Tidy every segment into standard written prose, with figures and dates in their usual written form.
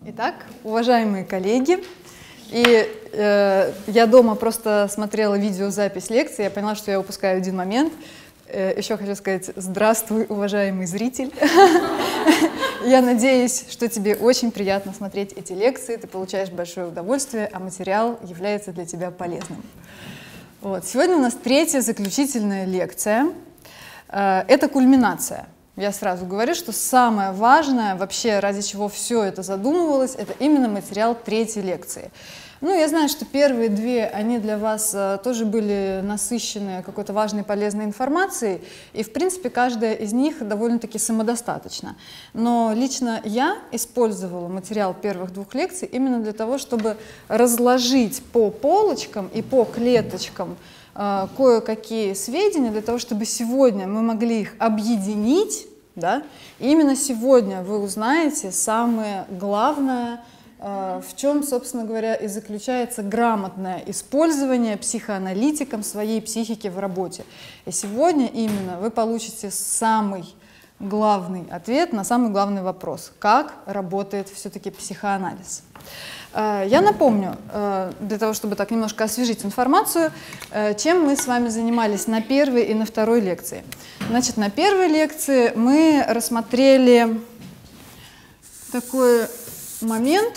Итак, уважаемые коллеги, я дома просто смотрела видеозапись лекции, я поняла, что я упускаю один момент. Еще хочу сказать здравствуй, уважаемый зритель. Я надеюсь, что тебе очень приятно смотреть эти лекции, ты получаешь большое удовольствие, а материал является для тебя полезным. Вот. Сегодня у нас третья заключительная лекция. Это кульминация. Я сразу говорю, что самое важное, вообще ради чего все это задумывалось, это именно материал третьей лекции. Ну, я знаю, что первые две, они для вас тоже были насыщены какой-то важной, полезной информацией, и, в принципе, каждая из них довольно-таки самодостаточна. Но лично я использовала материал первых двух лекций именно для того, чтобы разложить по полочкам и по клеточкам кое-какие сведения, для того, чтобы сегодня мы могли их объединить, да? И именно сегодня вы узнаете самое главное, в чем, собственно говоря, и заключается грамотное использование психоаналитиком своей психики в работе. И сегодня именно вы получите самый главный ответ на самый главный вопрос: как работает все-таки психоанализ. Я напомню, для того, чтобы так немножко освежить информацию, чем мы с вами занимались на первой и на второй лекции. Значит, на первой лекции мы рассмотрели такой момент,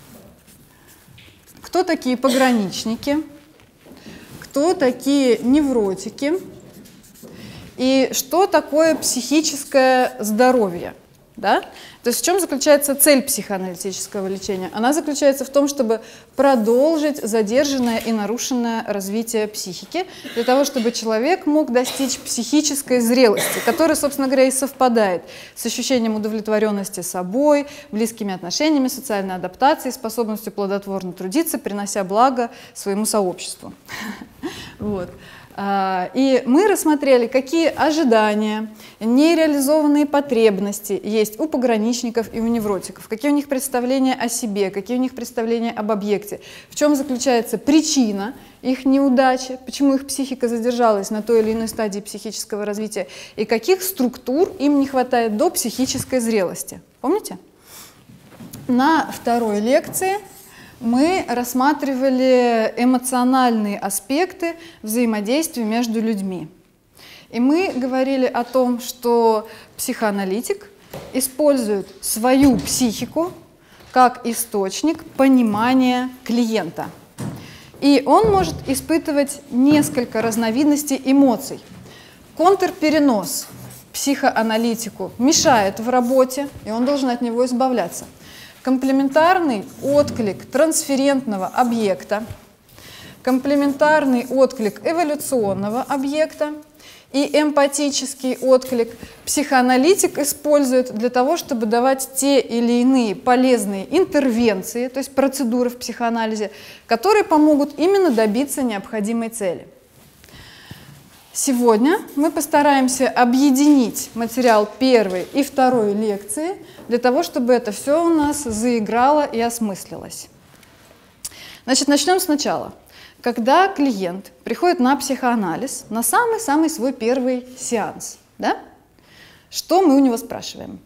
кто такие пограничники, кто такие невротики и что такое психическое здоровье. Да? То есть в чем заключается цель психоаналитического лечения? Она заключается в том, чтобы продолжить задержанное и нарушенное развитие психики, для того, чтобы человек мог достичь психической зрелости, которая, собственно говоря, и совпадает с ощущением удовлетворенности собой, близкими отношениями, социальной адаптацией, способностью плодотворно трудиться, принося благо своему сообществу. Вот. И мы рассмотрели, какие ожидания, нереализованные потребности есть у пограничников и у невротиков, какие у них представления о себе, какие у них представления об объекте, в чем заключается причина их неудачи, почему их психика задержалась на той или иной стадии психического развития, и каких структур им не хватает до психической зрелости. Помните? На второй лекции мы рассматривали эмоциональные аспекты взаимодействия между людьми. И мы говорили о том, что психоаналитик использует свою психику как источник понимания клиента. И он может испытывать несколько разновидностей эмоций. Контрперенос психоаналитику мешает в работе, и он должен от него избавляться. Комплементарный отклик трансферентного объекта, комплементарный отклик эволюционного объекта и эмпатический отклик психоаналитик использует для того, чтобы давать те или иные полезные интервенции, то есть процедуры в психоанализе, которые помогут именно добиться необходимой цели. Сегодня мы постараемся объединить материал первой и второй лекции для того, чтобы это все у нас заиграло и осмыслилось. Значит, начнем сначала. Когда клиент приходит на психоанализ, на самый-самый свой первый сеанс, да, что мы у него спрашиваем?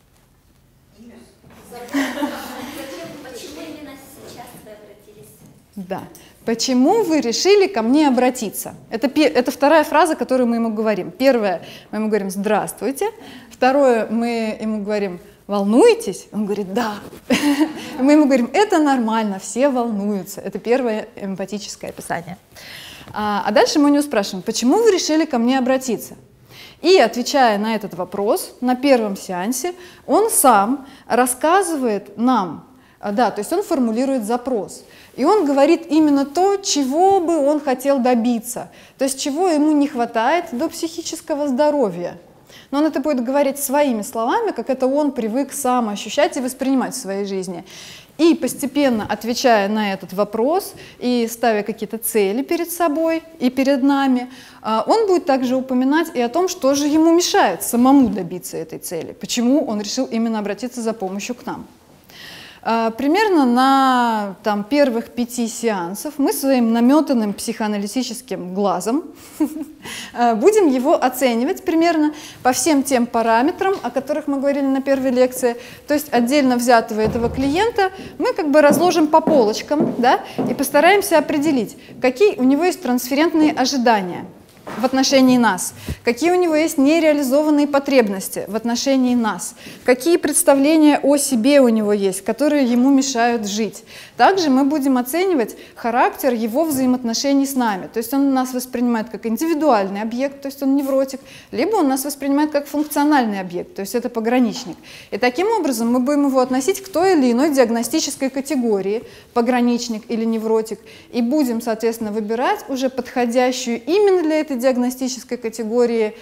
Почему именно сейчас вы обратились? Да. Почему вы решили ко мне обратиться? Это вторая фраза, которую мы ему говорим. Первое, мы ему говорим «здравствуйте». Второе, мы ему говорим «волнуетесь?» Он говорит «да». Мы ему говорим «это нормально, все волнуются». Это первое эмпатическое описание. А дальше мы у него спрашиваем «почему вы решили ко мне обратиться?» И, отвечая на этот вопрос, на первом сеансе, он сам рассказывает нам, да, то есть он формулирует запрос. И он говорит именно то, чего бы он хотел добиться, то есть чего ему не хватает до психического здоровья. Но он это будет говорить своими словами, как это он привык сам ощущать и воспринимать в своей жизни. И постепенно, отвечая на этот вопрос и ставя какие-то цели перед собой и перед нами, он будет также упоминать и о том, что же ему мешает самому добиться этой цели, почему он решил именно обратиться за помощью к нам. Примерно на первых 5 сеансов мы своим наметанным психоаналитическим глазом будем его оценивать примерно по всем тем параметрам, о которых мы говорили на первой лекции. То есть отдельно взятого этого клиента мы как бы разложим по полочкам, да, и постараемся определить, какие у него есть трансферентные ожидания в отношении нас, какие у него есть нереализованные потребности в отношении нас, какие представления о себе у него есть, которые ему мешают жить. Также мы будем оценивать характер его взаимоотношений с нами. То есть он нас воспринимает как индивидуальный объект, то есть он невротик, либо он нас воспринимает как функциональный объект, то есть это пограничник. И таким образом мы будем его относить к той или иной диагностической категории, пограничник или невротик, и будем, соответственно, выбирать уже подходящую именно для этой диагностической категории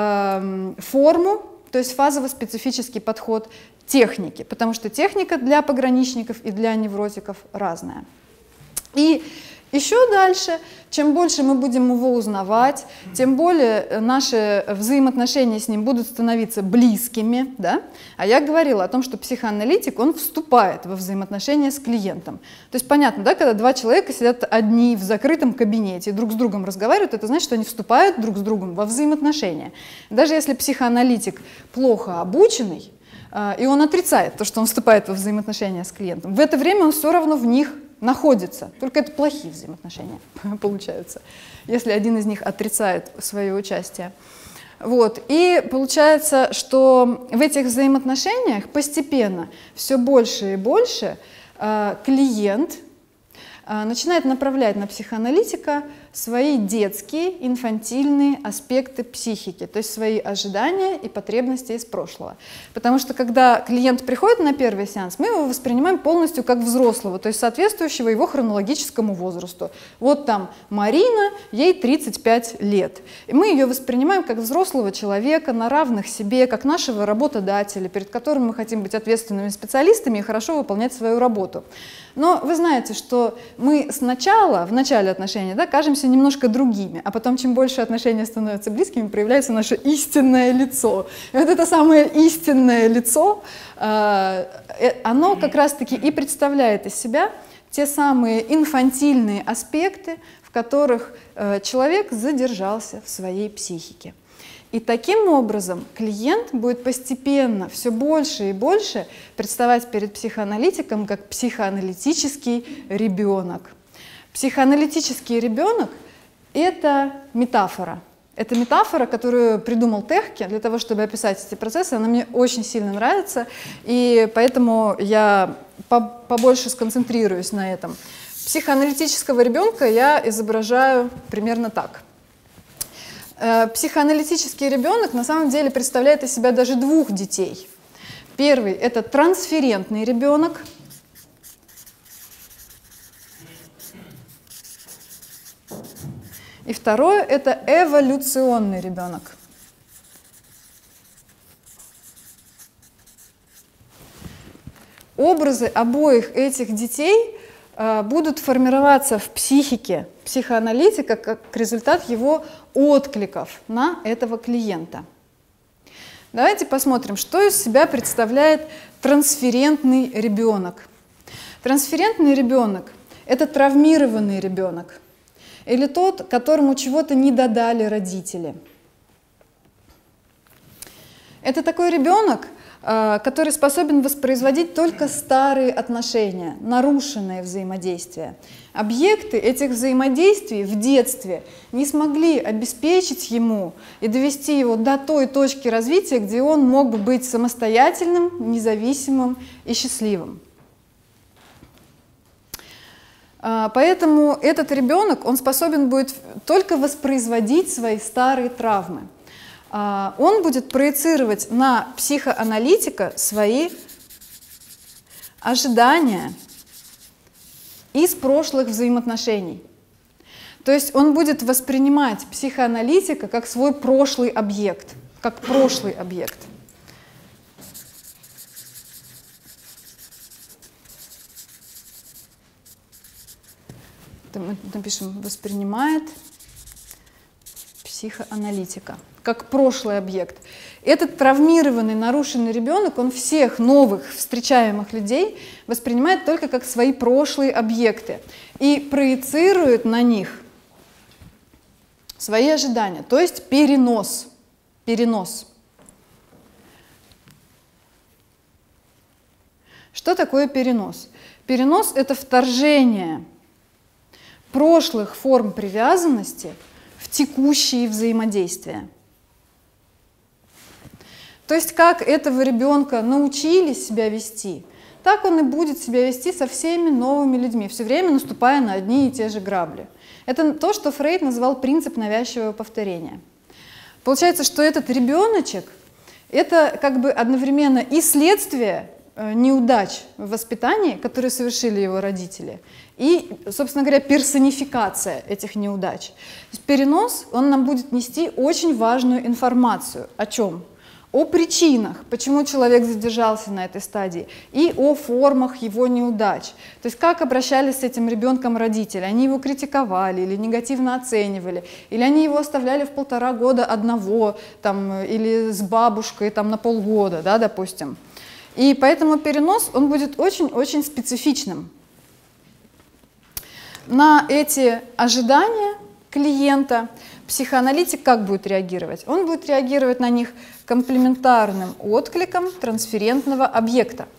форму, то есть фазово-специфический подход техники, потому что техника для пограничников и для невротиков разная. И еще дальше, чем больше мы будем его узнавать, тем более наши взаимоотношения с ним будут становиться близкими. Да? А я говорила о том, что психоаналитик, он вступает во взаимоотношения с клиентом. То есть понятно, да, когда два человека сидят одни в закрытом кабинете и друг с другом разговаривают, это значит, что они вступают друг с другом во взаимоотношения. Даже если психоаналитик плохо обученный, и он отрицает то, что он вступает во взаимоотношения с клиентом, в это время он все равно в них находится. Только это плохие взаимоотношения получаются, если один из них отрицает свое участие. Вот. И получается, что в этих взаимоотношениях постепенно все больше и больше клиент начинает направлять на психоаналитика свои детские, инфантильные аспекты психики, то есть свои ожидания и потребности из прошлого. Потому что когда клиент приходит на первый сеанс, мы его воспринимаем полностью как взрослого, то есть соответствующего его хронологическому возрасту. Вот там Марина, ей 35 лет. И мы ее воспринимаем как взрослого человека, на равных себе, как нашего работодателя, перед которым мы хотим быть ответственными специалистами и хорошо выполнять свою работу. Но вы знаете, что мы сначала, в начале отношений, да, кажемся немножко другими, а потом, чем больше отношения становятся близкими, проявляется наше истинное лицо. И вот это самое истинное лицо, оно как раз-таки и представляет из себя те самые инфантильные аспекты, в которых человек задержался в своей психике. И таким образом клиент будет постепенно все больше и больше представать перед психоаналитиком как психоаналитический ребенок. Психоаналитический ребенок – это метафора. Это метафора, которую придумал Техке для того, чтобы описать эти процессы. Она мне очень сильно нравится, и поэтому я побольше сконцентрируюсь на этом. Психоаналитического ребенка я изображаю примерно так. Психоаналитический ребенок на самом деле представляет из себя даже двух детей. Первый – это трансферентный ребенок. И второе – это эволюционный ребенок. Образы обоих этих детей будут формироваться в психике психоаналитика как результат его откликов на этого клиента. Давайте посмотрим, что из себя представляет трансферентный ребенок. Трансферентный ребенок – это травмированный ребенок или тот, которому чего-то не додали родители. Это такой ребенок, который способен воспроизводить только старые отношения, нарушенные взаимодействия. Объекты этих взаимодействий в детстве не смогли обеспечить ему и довести его до той точки развития, где он мог бы быть самостоятельным, независимым и счастливым. Поэтому этот ребенок, он способен будет только воспроизводить свои старые травмы. Он будет проецировать на психоаналитика свои ожидания из прошлых взаимоотношений. То есть он будет воспринимать психоаналитика как свой прошлый объект, как прошлый объект. Мы напишем «воспринимает психоаналитика, как прошлый объект. Этот травмированный, нарушенный ребенок, он всех новых встречаемых людей воспринимает только как свои прошлые объекты и проецирует на них свои ожидания, то есть перенос. Перенос. Что такое перенос? Перенос – это вторжение прошлых форм привязанности в текущие взаимодействия. То есть как этого ребенка научили себя вести, так он и будет себя вести со всеми новыми людьми, все время наступая на одни и те же грабли. Это то, что Фрейд называл принцип навязчивого повторения. Получается, что этот ребеночек – это как бы одновременно и следствие неудач в воспитании, которые совершили его родители, и, собственно говоря, персонификация этих неудач. То есть перенос, он нам будет нести очень важную информацию. О чем? О причинах, почему человек задержался на этой стадии, и о формах его неудач. То есть как обращались с этим ребенком родители. Они его критиковали или негативно оценивали, или они его оставляли в 1,5 года одного, там, или с бабушкой там, на полгода, да, допустим. И поэтому перенос, он будет очень-очень специфичным. На эти ожидания клиента психоаналитик как будет реагировать? Он будет реагировать на них комплементарным откликом трансферентного объекта.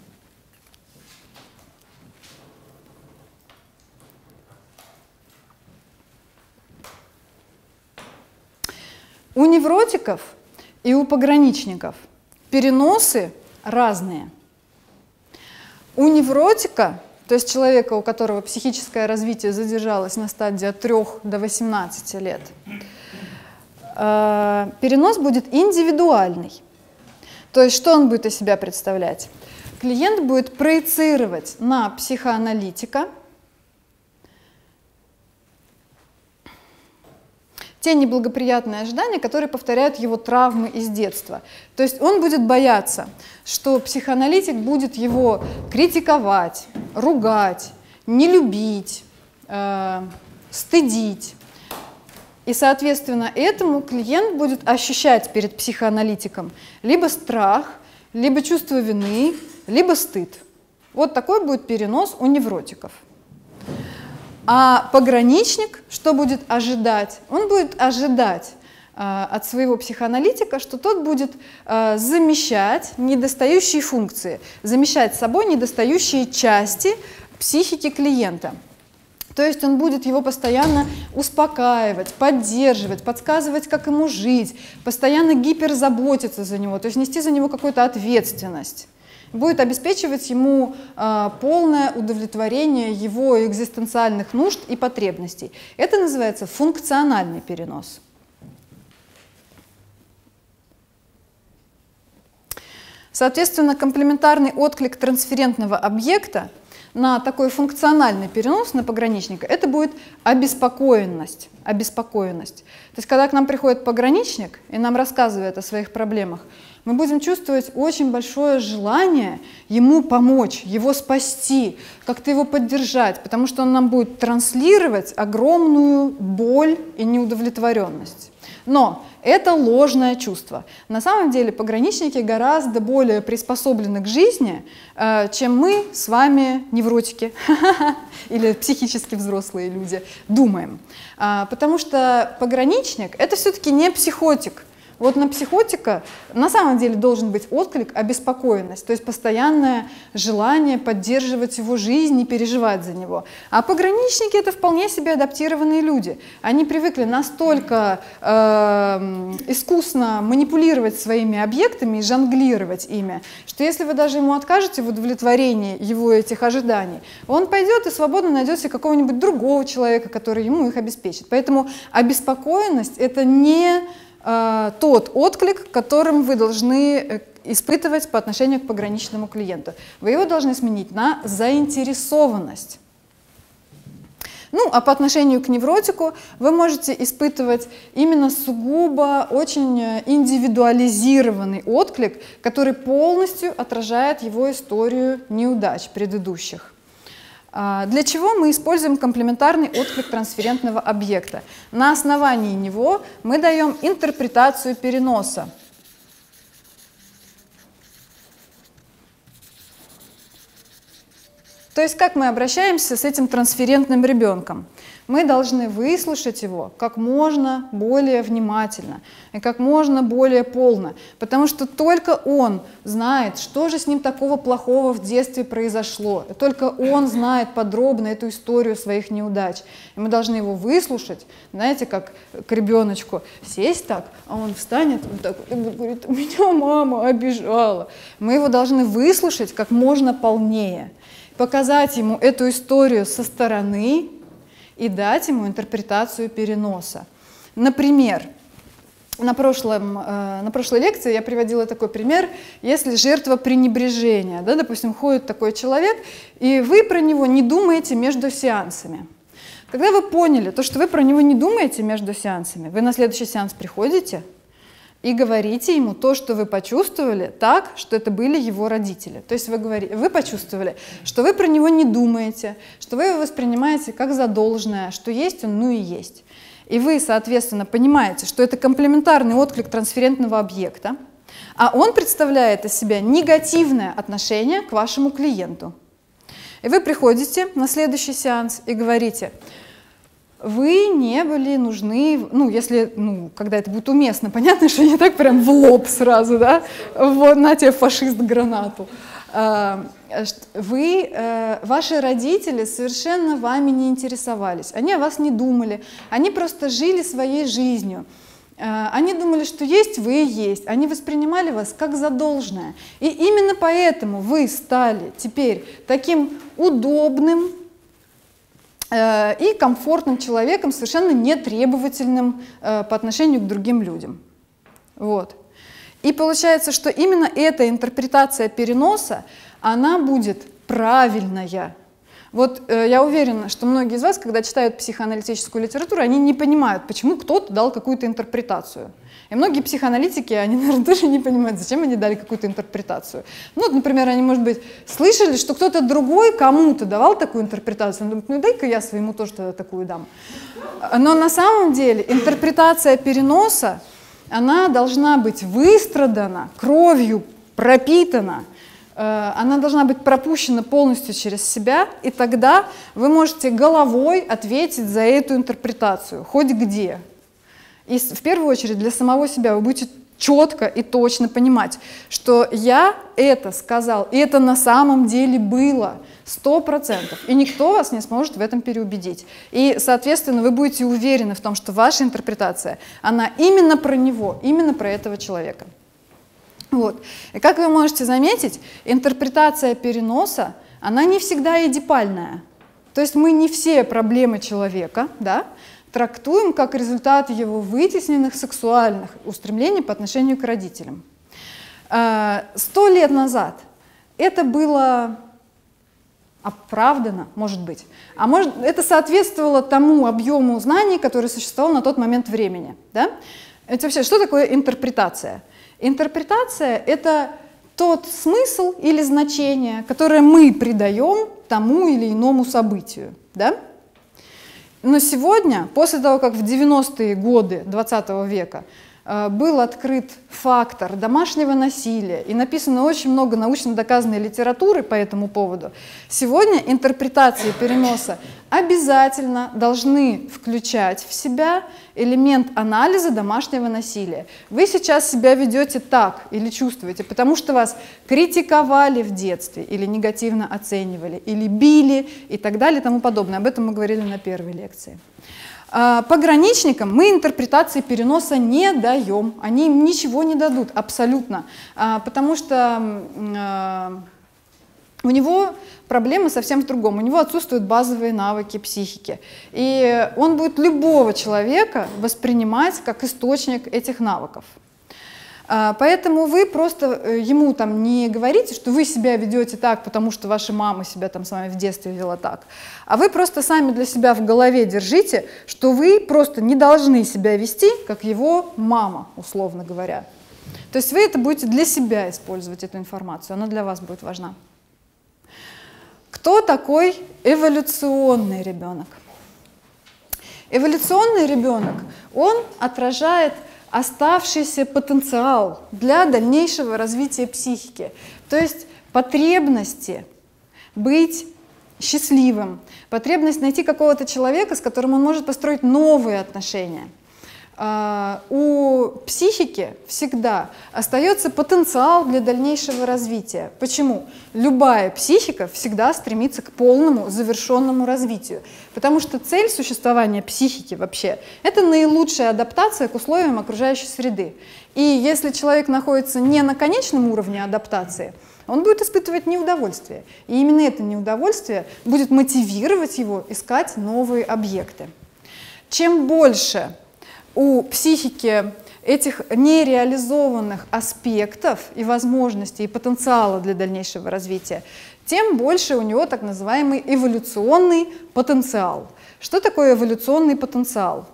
У невротиков и у пограничников переносы разные. У невротика, то есть человека, у которого психическое развитие задержалось на стадии от 3 до 18 лет, перенос будет индивидуальный. То есть что он будет из себя представлять? Клиент будет проецировать на психоаналитика те неблагоприятные ожидания, которые повторяют его травмы из детства. То есть он будет бояться, что психоаналитик будет его критиковать, ругать, не любить, стыдить. И, соответственно, этому клиент будет ощущать перед психоаналитиком либо страх, либо чувство вины, либо стыд. Вот такой будет перенос у невротиков. А пограничник что будет ожидать? Он будет ожидать от своего психоаналитика, что тот будет замещать недостающие функции, замещать собой недостающие части психики клиента. То есть он будет его постоянно успокаивать, поддерживать, подсказывать, как ему жить, постоянно гиперзаботиться за него, то есть нести за него какую-то ответственность. Будет обеспечивать ему полное удовлетворение его экзистенциальных нужд и потребностей. Это называется функциональный перенос. Соответственно, комплементарный отклик трансферентного объекта на такой функциональный перенос на пограничника, это будет обеспокоенность. Обеспокоенность. То есть, когда к нам приходит пограничник и нам рассказывает о своих проблемах, мы будем чувствовать очень большое желание ему помочь, его спасти, как-то его поддержать, потому что он нам будет транслировать огромную боль и неудовлетворенность. Но это ложное чувство. На самом деле пограничники гораздо более приспособлены к жизни, чем мы с вами, невротики или психически взрослые люди, думаем. Потому что пограничник – это все-таки не психотик. Вот на психотика на самом деле должен быть отклик, обеспокоенность, то есть постоянное желание поддерживать его жизнь и переживать за него. А пограничники – это вполне себе адаптированные люди. Они привыкли настолько искусно манипулировать своими объектами и жонглировать ими, что если вы даже ему откажете в удовлетворении его этих ожиданий, он пойдет и свободно найдет себе какого-нибудь другого человека, который ему их обеспечит. Поэтому обеспокоенность – это не тот отклик, которым вы должны испытывать по отношению к пограничному клиенту. Вы его должны сменить на заинтересованность. Ну, а по отношению к невротику вы можете испытывать именно сугубо очень индивидуализированный отклик, который полностью отражает его историю неудач предыдущих. Для чего мы используем комплементарный отклик трансферентного объекта? На основании него мы даем интерпретацию переноса. То есть как мы обращаемся с этим трансферентным ребенком? Мы должны выслушать его как можно более внимательно и как можно более полно, потому что только он знает, что же с ним такого плохого в детстве произошло, и только он знает подробно эту историю своих неудач. И мы должны его выслушать, знаете, как к ребеночку, сесть так, а он встанет вот так и говорит: «Меня мама обижала». Мы его должны выслушать как можно полнее, показать ему эту историю со стороны и дать ему интерпретацию переноса. Например, на прошлой лекции я приводила такой пример, если жертва пренебрежения, да, допустим, ходит такой человек, и вы про него не думаете между сеансами. Когда вы поняли, что вы про него не думаете между сеансами, вы на следующий сеанс приходите и говорите ему то, что вы почувствовали, так, что это были его родители. То есть вы почувствовали, что вы про него не думаете, что вы его воспринимаете как за должное, что есть он, ну и есть. И вы, соответственно, понимаете, что это комплементарный отклик трансферентного объекта, а он представляет из себя негативное отношение к вашему клиенту. И вы приходите на следующий сеанс и говорите: вы не были нужны, когда это будет уместно, понятно, что не так прям в лоб сразу, да, вот, на тебе, фашист, гранату. Ваши родители совершенно вами не интересовались, они о вас не думали, они просто жили своей жизнью. Они думали, что есть вы и есть, они воспринимали вас как за должное. И именно поэтому вы стали теперь таким удобным и комфортным человеком, совершенно нетребовательным по отношению к другим людям. Вот. И получается, что именно эта интерпретация переноса, она будет правильная. Вот я уверена, что многие из вас, когда читают психоаналитическую литературу, они не понимают, почему кто-то дал какую-то интерпретацию. И многие психоаналитики, они, наверное, тоже не понимают, зачем они дали какую-то интерпретацию. Ну, например, они, может быть, слышали, что кто-то другой кому-то давал такую интерпретацию. Они думают: ну дай-ка я своему тоже такую дам. Но на самом деле интерпретация переноса, она должна быть выстрадана, кровью пропитана, она должна быть пропущена полностью через себя, и тогда вы можете головой ответить за эту интерпретацию, хоть где. И в первую очередь для самого себя вы будете четко и точно понимать, что я это сказал, и это на самом деле было 100%, и никто вас не сможет в этом переубедить. И, соответственно, вы будете уверены в том, что ваша интерпретация, она именно про него, именно про этого человека. Вот. И как вы можете заметить, интерпретация переноса, она не всегда эдипальная. То есть мы не все проблемы человека, да, трактуем как результат его вытесненных сексуальных устремлений по отношению к родителям. 100 лет назад это было оправдано, может быть, а может, это соответствовало тому объему знаний, который существовал на тот момент времени. Да? Это вообще, что такое интерпретация? Интерпретация – это тот смысл или значение, которое мы придаем тому или иному событию. Да? Но сегодня, после того, как в 90-е годы 20 века был открыт фактор домашнего насилия и написано очень много научно доказанной литературы по этому поводу, сегодня интерпретации переноса обязательно должны включать в себя элемент анализа домашнего насилия. Вы сейчас себя ведете так или чувствуете, потому что вас критиковали в детстве или негативно оценивали, или били и так далее и тому подобное. Об этом мы говорили на первой лекции. Пограничникам мы интерпретации переноса не даем, они им ничего не дадут абсолютно, потому что у него проблема совсем в другом, у него отсутствуют базовые навыки психики, и он будет любого человека воспринимать как источник этих навыков. Поэтому вы просто ему там не говорите, что вы себя ведете так, потому что ваша мама себя там с вами в детстве вела так, а вы просто сами для себя в голове держите, что вы просто не должны себя вести, как его мама, условно говоря. То есть вы это будете для себя использовать, эту информацию, она для вас будет важна. Кто такой эволюционный ребенок? Эволюционный ребенок, он отражает оставшийся потенциал для дальнейшего развития психики, то есть потребности быть счастливым, потребность найти какого-то человека, с которым он может построить новые отношения. У психики всегда остается потенциал для дальнейшего развития. Почему? Любая психика всегда стремится к полному, завершенному развитию. Потому что цель существования психики вообще – это наилучшая адаптация к условиям окружающей среды. И если человек находится не на конечном уровне адаптации, он будет испытывать неудовольствие. И именно это неудовольствие будет мотивировать его искать новые объекты. Чем больше у психики этих нереализованных аспектов и возможностей, и потенциала для дальнейшего развития, тем больше у него так называемый эволюционный потенциал. Что такое эволюционный потенциал?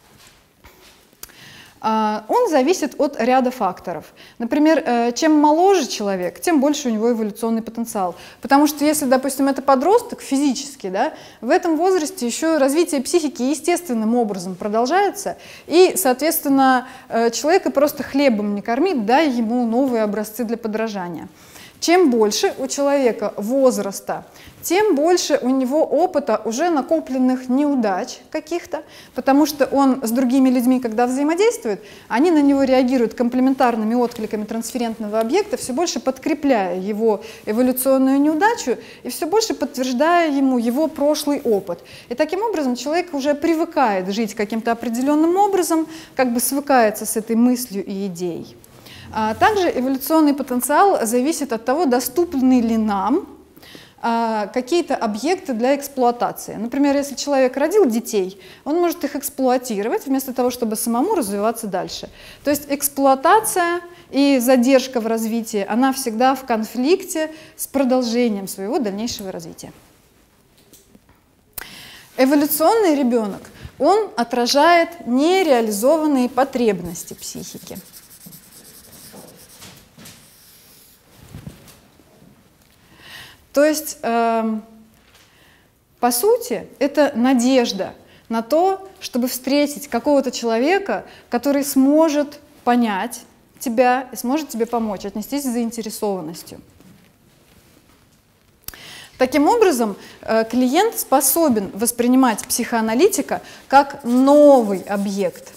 Он зависит от ряда факторов. Например, чем моложе человек, тем больше у него эволюционный потенциал. Потому что если, допустим, это подросток физически, да, в этом возрасте еще развитие психики естественным образом продолжается, и, соответственно, человека просто хлебом не кормить, дай ему новые образцы для подражания. Чем больше у человека возраста, тем больше у него опыта уже накопленных неудач каких-то, потому что он с другими людьми, когда взаимодействует, они на него реагируют комплементарными откликами трансферентного объекта, все больше подкрепляя его эволюционную неудачу и все больше подтверждая ему его прошлый опыт. И таким образом человек уже привыкает жить каким-то определенным образом, как бы свыкается с этой мыслью и идеей. Также эволюционный потенциал зависит от того, доступны ли нам какие-то объекты для эксплуатации. Например, если человек родил детей, он может их эксплуатировать вместо того, чтобы самому развиваться дальше. То есть эксплуатация и задержка в развитии, она всегда в конфликте с продолжением своего дальнейшего развития. Эволюционный ребенок, он отражает нереализованные потребности психики. То есть, по сути, это надежда на то, чтобы встретить какого-то человека, который сможет понять тебя и сможет тебе помочь, отнестись с заинтересованностью. Таким образом, клиент способен воспринимать психоаналитика как новый объект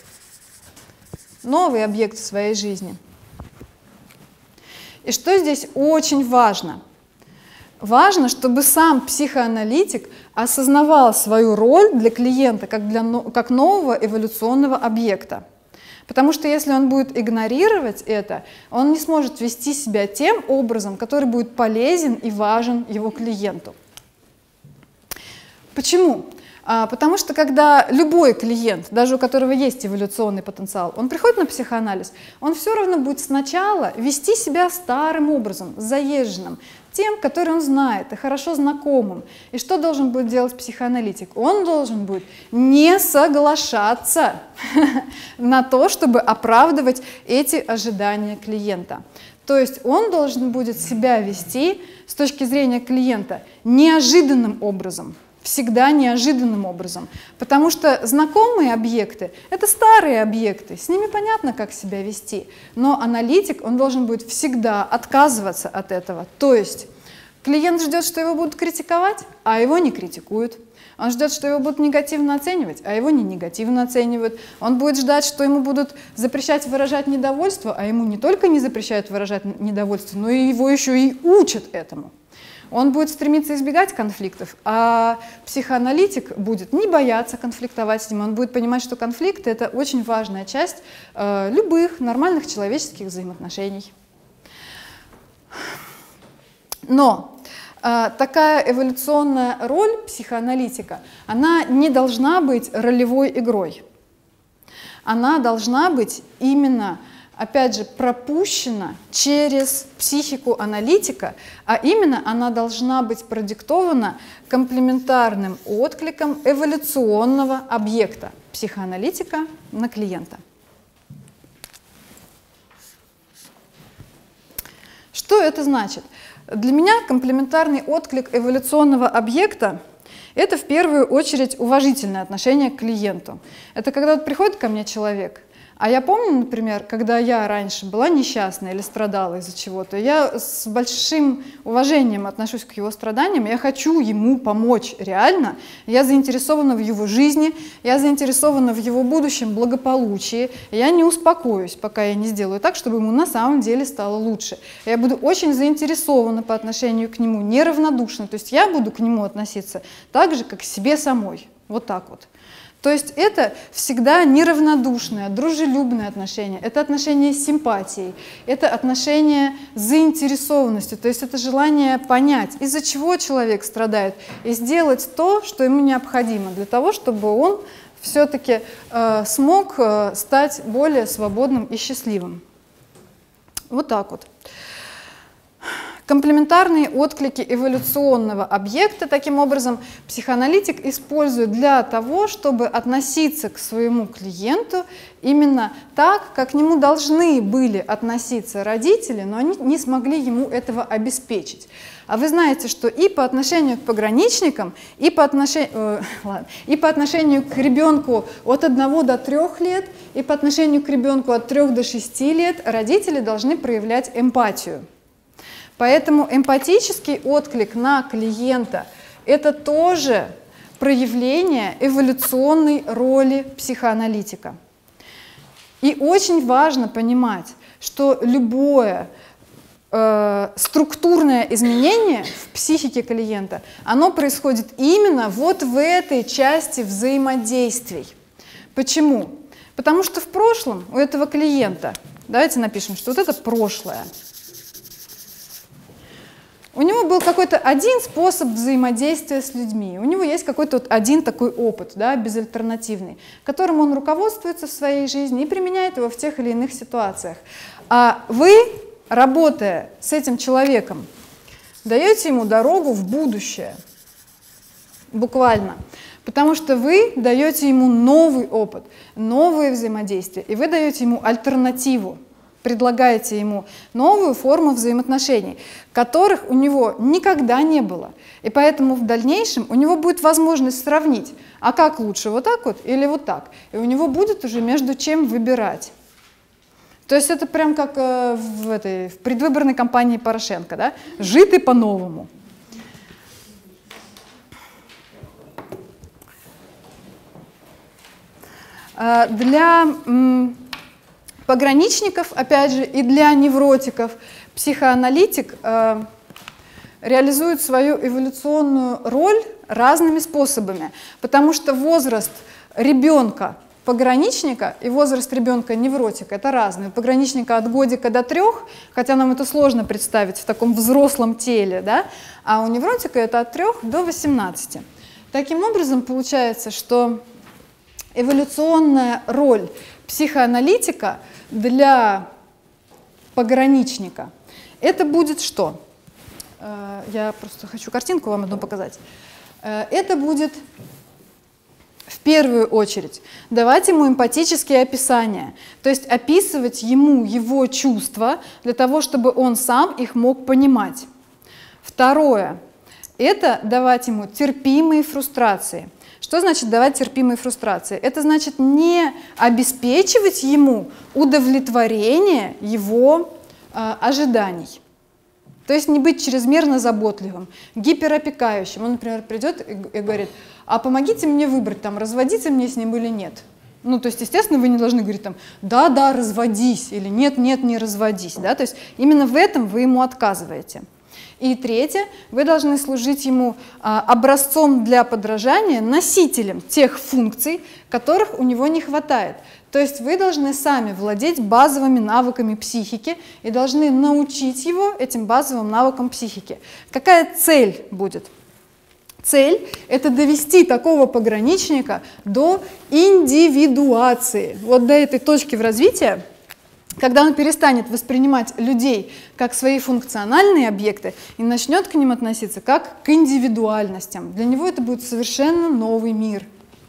в своей жизни. И что здесь очень важно? Важно, чтобы сам психоаналитик осознавал свою роль для клиента как нового эволюционного объекта. Потому что если он будет игнорировать это, он не сможет вести себя тем образом, который будет полезен и важен его клиенту. Почему? Потому что когда любой клиент, даже у которого есть эволюционный потенциал, он приходит на психоанализ, он все равно будет сначала вести себя старым образом, заезженным, тем, который он знает и хорошо знакомым. И что должен будет делать психоаналитик? Он должен будет не соглашаться на то, чтобы оправдывать эти ожидания клиента. То есть он должен будет себя вести с точки зрения клиента неожиданным образом. Всегда неожиданным образом, потому что знакомые объекты – это старые объекты, с ними понятно, как себя вести, но аналитик, он должен будет всегда отказываться от этого, то есть клиент ждет, что его будут критиковать, а его не критикуют, он ждет, что его будут негативно оценивать, а его не негативно оценивают, он будет ждать, что ему будут запрещать выражать недовольство, а ему не только не запрещают выражать недовольство, но и его еще и учат этому. Он будет стремиться избегать конфликтов, а психоаналитик будет не бояться конфликтовать с ним, он будет понимать, что конфликты – это очень важная часть любых нормальных человеческих взаимоотношений. Но такая эволюционная роль психоаналитика, она не должна быть ролевой игрой. Она должна быть именно, опять же, пропущена через психику аналитика, а именно она должна быть продиктована комплементарным откликом эволюционного объекта психоаналитика на клиента. Что это значит? Для меня комплементарный отклик эволюционного объекта — это в первую очередь уважительное отношение к клиенту. Это когда вот приходит ко мне человек, а я помню, например, когда я раньше была несчастна или страдала из-за чего-то, я с большим уважением отношусь к его страданиям, я хочу ему помочь реально, я заинтересована в его жизни, я заинтересована в его будущем благополучии, я не успокоюсь, пока я не сделаю так, чтобы ему на самом деле стало лучше. Я буду очень заинтересована по отношению к нему, неравнодушна, то есть я буду к нему относиться так же, как к себе самой, вот так вот. То есть это всегда неравнодушное, дружелюбное отношение, это отношение с симпатией, это отношение с заинтересованностью, то есть это желание понять, из-за чего человек страдает, и сделать то, что ему необходимо для того, чтобы он все-таки смог стать более свободным и счастливым. Вот так вот. Комплементарные отклики эволюционного объекта, таким образом, психоаналитик использует для того, чтобы относиться к своему клиенту именно так, как к нему должны были относиться родители, но они не смогли ему этого обеспечить. А вы знаете, что и по отношению к пограничникам, и по отношению к ребенку от 1 до 3 лет, и по отношению к ребенку от 3 до 6 лет родители должны проявлять эмпатию. Поэтому эмпатический отклик на клиента – это тоже проявление эволюционной роли психоаналитика. И очень важно понимать, что любое структурное изменение в психике клиента, оно происходит именно вот в этой части взаимодействий. Почему? Потому что в прошлом у этого клиента, давайте напишем, что вот это прошлое, у него был какой-то один способ взаимодействия с людьми, у него есть какой-то вот один такой опыт, да, безальтернативный, которым он руководствуется в своей жизни и применяет его в тех или иных ситуациях. А вы, работая с этим человеком, даете ему дорогу в будущее, буквально, потому что вы даете ему новый опыт, новые взаимодействия, и вы даете ему альтернативу. Предлагаете ему новую форму взаимоотношений, которых у него никогда не было. И поэтому в дальнейшем у него будет возможность сравнить, а как лучше, вот так вот или вот так. И у него будет уже между чем выбирать. То есть это прям как в предвыборной кампании Порошенко, да? Жить и по-новому. Для пограничников, опять же, и для невротиков психоаналитик реализует свою эволюционную роль разными способами, потому что возраст ребенка пограничника и возраст ребенка невротика — это разные. У пограничника от годика до 3, хотя нам это сложно представить в таком взрослом теле, да? А у невротика это от 3 до 18. Таким образом, получается, что эволюционная роль психоаналитика для пограничника — это будет что? Я просто хочу картинку вам одну показать. Это будет в первую очередь давать ему эмпатические описания, то есть описывать ему его чувства для того, чтобы он сам их мог понимать. Второе — это давать ему терпимые фрустрации. Что значит давать терпимые фрустрации? Это значит не обеспечивать ему удовлетворение его ожиданий. То есть не быть чрезмерно заботливым, гиперопекающим. Он, например, придет и говорит: а помогите мне выбрать, там, разводиться мне с ним или нет. Ну, то есть, естественно, вы не должны говорить там: да, да, разводись, или нет, нет, не разводись. Да? То есть именно в этом вы ему отказываете. И третье, вы должны служить ему образцом для подражания, носителем тех функций, которых у него не хватает. То есть вы должны сами владеть базовыми навыками психики и должны научить его этим базовым навыкам психики. Какая цель будет? Цель – это довести такого пограничника до индивидуации. Вот до этой точки в развитии, когда он перестанет воспринимать людей как свои функциональные объекты и начнет к ним относиться как к индивидуальностям. Для него это будет совершенно новый мир.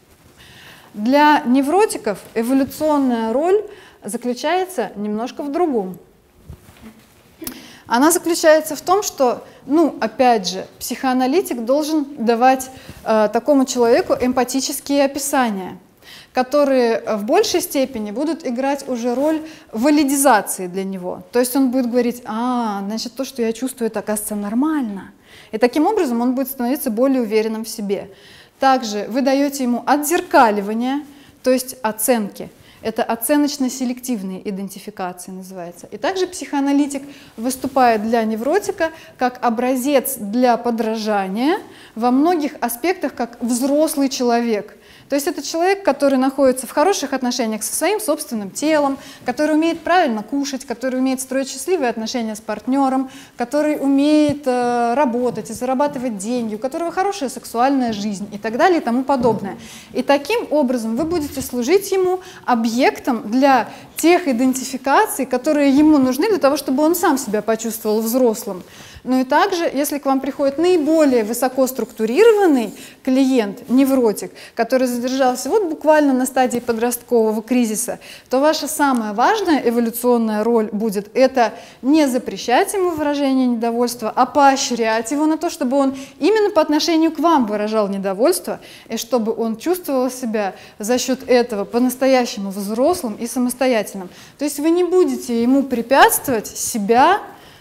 Для невротиков эволюционная роль заключается немножко в другом. она заключается в том, что, ну, опять же, психоаналитик должен давать такому человеку эмпатические описания, которые в большей степени будут играть уже роль валидизации для него. То есть он будет говорить: значит, то, что я чувствую, это, оказывается, нормально. И таким образом он будет становиться более уверенным в себе. Также вы даете ему отзеркаливание, то есть оценки. Это оценочно-селективные идентификации называется. И также психоаналитик выступает для невротика как образец для подражания во многих аспектах, как взрослый человек. То есть это человек, который находится в хороших отношениях со своим собственным телом, который умеет правильно кушать, который умеет строить счастливые отношения с партнером, который умеет работать и зарабатывать деньги, у которого хорошая сексуальная жизнь и так далее и тому подобное. И таким образом вы будете служить ему объектом для тех идентификаций, которые ему нужны для того, чтобы он сам себя почувствовал взрослым. Ну и также, если к вам приходит наиболее высоко структурированный клиент, невротик, который задержался вот буквально на стадии подросткового кризиса, то ваша самая важная эволюционная роль будет это не запрещать ему выражение недовольства, а поощрять его на то, чтобы он именно по отношению к вам выражал недовольство, и чтобы он чувствовал себя за счет этого по-настоящему взрослым и самостоятельным. То есть вы не будете ему препятствовать себя,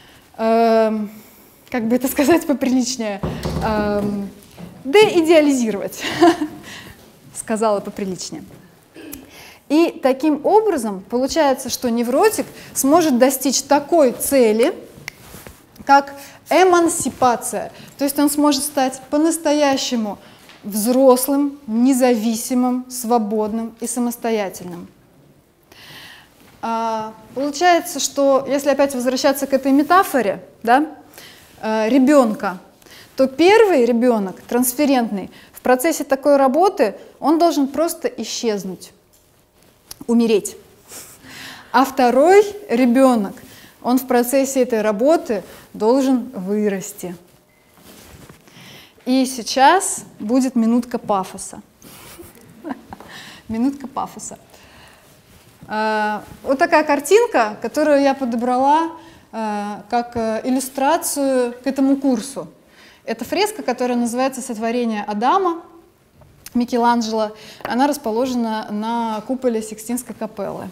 как бы это сказать поприличнее, деидеализировать, сказала поприличнее. И таким образом получается, что невротик сможет достичь такой цели, как эмансипация. То есть он сможет стать по-настоящему взрослым, независимым, свободным и самостоятельным. Получается, что если опять возвращаться к этой метафоре, да, ребенка, то первый ребенок, трансферентный, в процессе такой работы он должен просто исчезнуть, умереть. А второй ребенок, он в процессе этой работы должен вырасти. И сейчас будет минутка пафоса. Минутка пафоса. Вот такая картинка, которую я подобрала как иллюстрацию к этому курсу. Это фреска, которая называется «Сотворение Адама» Микеланджело. Она расположена на куполе Сикстинской капеллы.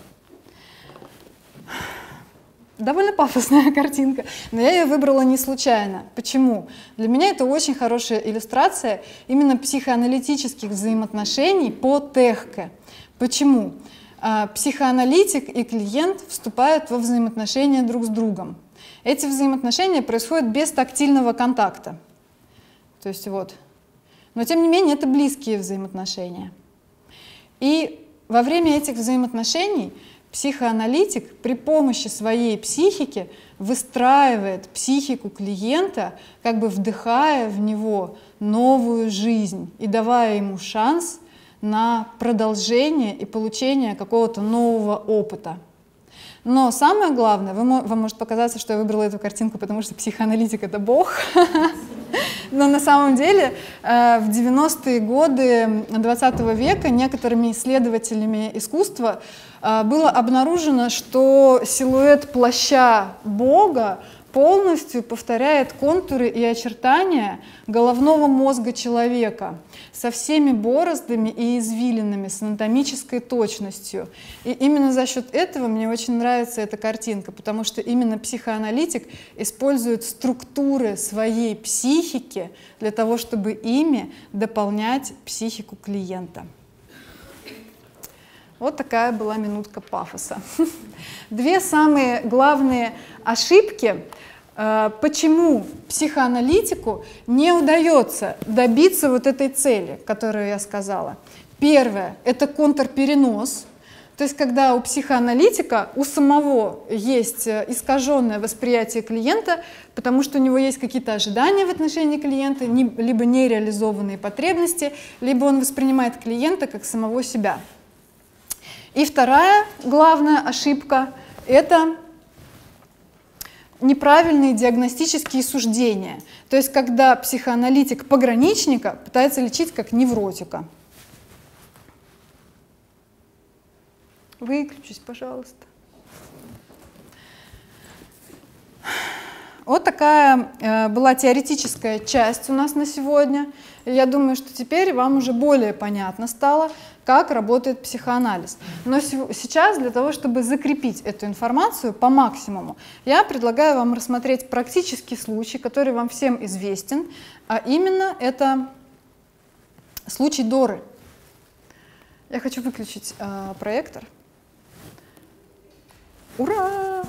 Довольно пафосная картинка, но я ее выбрала не случайно. Почему? Для меня это очень хорошая иллюстрация именно психоаналитических взаимоотношений по Техке. Почему? Психоаналитик и клиент вступают во взаимоотношения друг с другом. Эти взаимоотношения происходят без тактильного контакта. То есть вот. Но тем не менее это близкие взаимоотношения. И во время этих взаимоотношений психоаналитик при помощи своей психики выстраивает психику клиента, как бы вдыхая в него новую жизнь и давая ему шанс на продолжение и получение какого-то нового опыта. Но самое главное, вам может показаться, что я выбрала эту картинку, потому что психоаналитик — это Бог. Но на самом деле в 90-е годы 20 века некоторыми исследователями искусства было обнаружено, что силуэт плаща Бога полностью повторяет контуры и очертания головного мозга человека со всеми бороздами и извилинами, с анатомической точностью. И именно за счет этого мне очень нравится эта картинка, потому что именно психоаналитик использует структуры своей психики для того, чтобы ими дополнять психику клиента. Вот такая была минутка пафоса. Две самые главные ошибки, почему психоаналитику не удается добиться вот этой цели, которую я сказала. Первое – это контрперенос. То есть когда у психоаналитика, у самого есть искаженное восприятие клиента, потому что у него есть какие-то ожидания в отношении клиента, либо нереализованные потребности, либо он воспринимает клиента как самого себя. И вторая главная ошибка – это неправильные диагностические суждения. То есть когда психоаналитик пограничника пытается лечить как невротика. Выключись, пожалуйста. Вот такая была теоретическая часть у нас на сегодня. И я думаю, что теперь вам уже более понятно стало, как работает психоанализ. Но сейчас для того, чтобы закрепить эту информацию по максимуму, я предлагаю вам рассмотреть практический случай, который вам всем известен, а именно это случай Доры. Я хочу выключить проектор. Ура!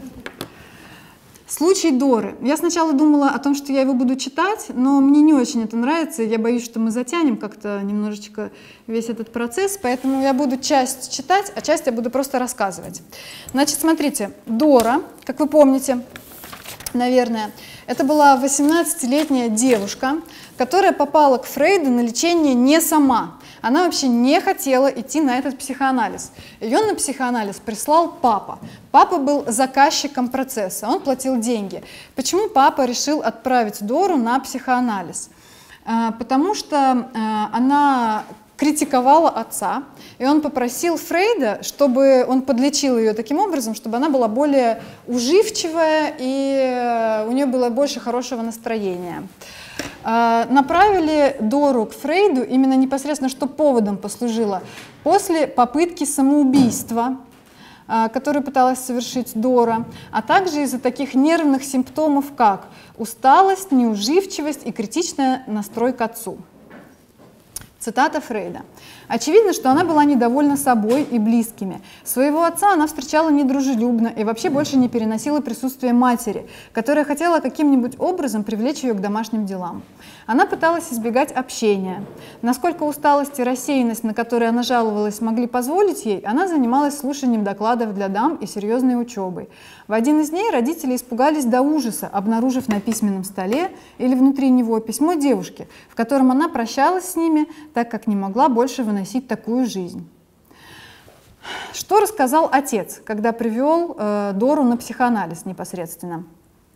Случай Доры. Я сначала думала о том, что я его буду читать, но мне не очень это нравится. Я боюсь, что мы затянем как-то немножечко весь этот процесс, поэтому я буду часть читать, а часть я буду просто рассказывать. Значит, смотрите, Дора, как вы помните, наверное, это была 18-летняя девушка, которая попала к Фрейду на лечение не сама. Она вообще не хотела идти на этот психоанализ. Ее на психоанализ прислал папа. Папа был заказчиком процесса, он платил деньги. Почему папа решил отправить Дору на психоанализ? Потому что она критиковала отца, и он попросил Фрейда, чтобы он подлечил ее таким образом, чтобы она была более уживчивая и у нее было больше хорошего настроения. Направили Дору к Фрейду именно непосредственно, что поводом послужило, после попытки самоубийства, которую пыталась совершить Дора, а также из-за таких нервных симптомов, как усталость, неуживчивость и критичный настрой к отцу. Цитата Фрейда. Очевидно, что она была недовольна собой и близкими. Своего отца она встречала недружелюбно и вообще больше не переносила присутствие матери, которая хотела каким-нибудь образом привлечь ее к домашним делам. Она пыталась избегать общения. Насколько усталость и рассеянность, на которые она жаловалась, могли позволить ей, она занималась слушанием докладов для дам и серьезной учебой. В один из дней родители испугались до ужаса, обнаружив на письменном столе или внутри него письмо девушки, в котором она прощалась с ними, так как не могла больше выносить такую жизнь. Что рассказал отец, когда привел Дору на психоанализ непосредственно?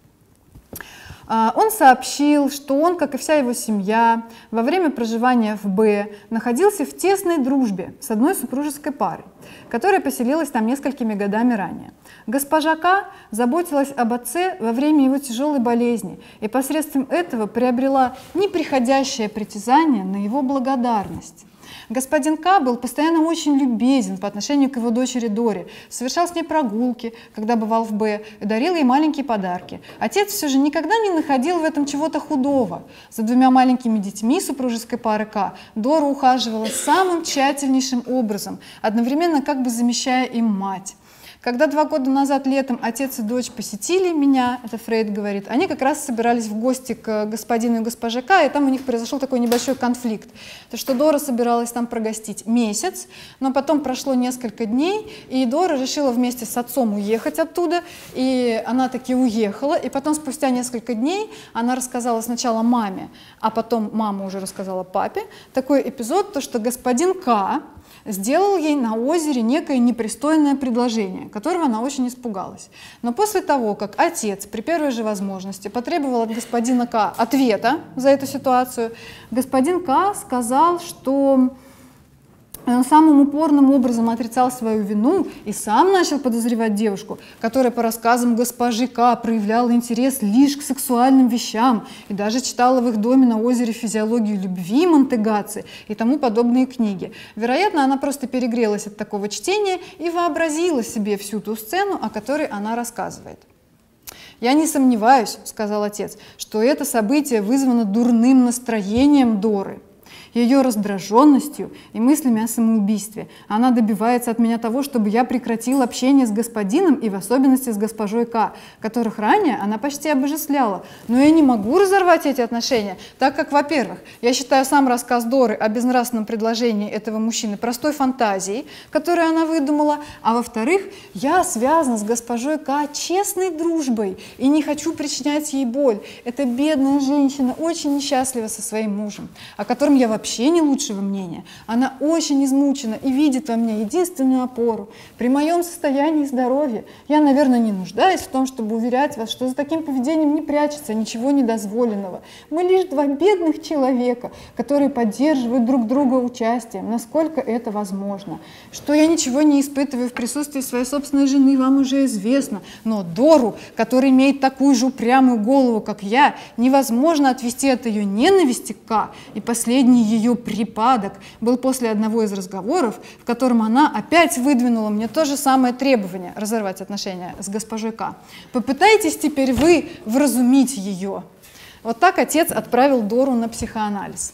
Он сообщил, что он, как и вся его семья, во время проживания в Б находился в тесной дружбе с одной супружеской парой, которая поселилась там несколькими годами ранее. Госпожа К. заботилась об отце во время его тяжелой болезни и посредством этого приобрела неприходящее притязание на его благодарность. Господин К. был постоянно очень любезен по отношению к его дочери Доре, совершал с ней прогулки, когда бывал в Б, и дарил ей маленькие подарки. Отец все же никогда не находил в этом чего-то худого. За двумя маленькими детьми супружеской пары К. Дора ухаживала самым тщательнейшим образом, одновременно как бы замещая им мать. Когда 2 года назад летом отец и дочь посетили меня, это Фрейд говорит, они как раз собирались в гости к господину и госпоже К, и там у них произошел такой небольшой конфликт. То, что Дора собиралась там прогостить месяц, но потом прошло несколько дней, и Дора решила вместе с отцом уехать оттуда, и она таки уехала, и потом спустя несколько дней она рассказала сначала маме, а потом мама уже рассказала папе, такой эпизод, то, что господин К. сделал ей на озере некое непристойное предложение, которого она очень испугалась. Но после того, как отец при первой же возможности потребовал от господина К. ответа за эту ситуацию, господин К. сказал, что он самым упорным образом отрицал свою вину и сам начал подозревать девушку, которая, по рассказам госпожи К., проявляла интерес лишь к сексуальным вещам и даже читала в их доме на озере «Физиологию любви» Монтегаци и тому подобные книги. Вероятно, она просто перегрелась от такого чтения и вообразила себе всю ту сцену, о которой она рассказывает. «Я не сомневаюсь, — сказал отец, — что это событие вызвано дурным настроением Доры, ее раздраженностью и мыслями о самоубийстве. Она добивается от меня того, чтобы я прекратил общение с господином и в особенности с госпожой К., которых ранее она почти обожествляла. Но я не могу разорвать эти отношения, так как, во-первых, я считаю сам рассказ Доры о безнравственном предложении этого мужчины простой фантазией, которую она выдумала, а во-вторых, я связана с госпожой К. честной дружбой и не хочу причинять ей боль. Эта бедная женщина очень несчастлива со своим мужем, о котором я вообще не лучшего мнения. Она очень измучена и видит во мне единственную опору. При моем состоянии здоровья я, наверное, не нуждаюсь в том, чтобы уверять вас, что за таким поведением не прячется ничего недозволенного. Мы лишь два бедных человека, которые поддерживают друг друга участием, насколько это возможно. Что я ничего не испытываю в присутствии своей собственной жены, вам уже известно. Но Дору, который имеет такую же упрямую голову, как я, невозможно отвести от ее ненависти к К, и последний ее припадок был после одного из разговоров, в котором она опять выдвинула мне то же самое требование – разорвать отношения с госпожой К. Попытайтесь теперь вы вразумить ее. Вот так отец отправил Дору на психоанализ.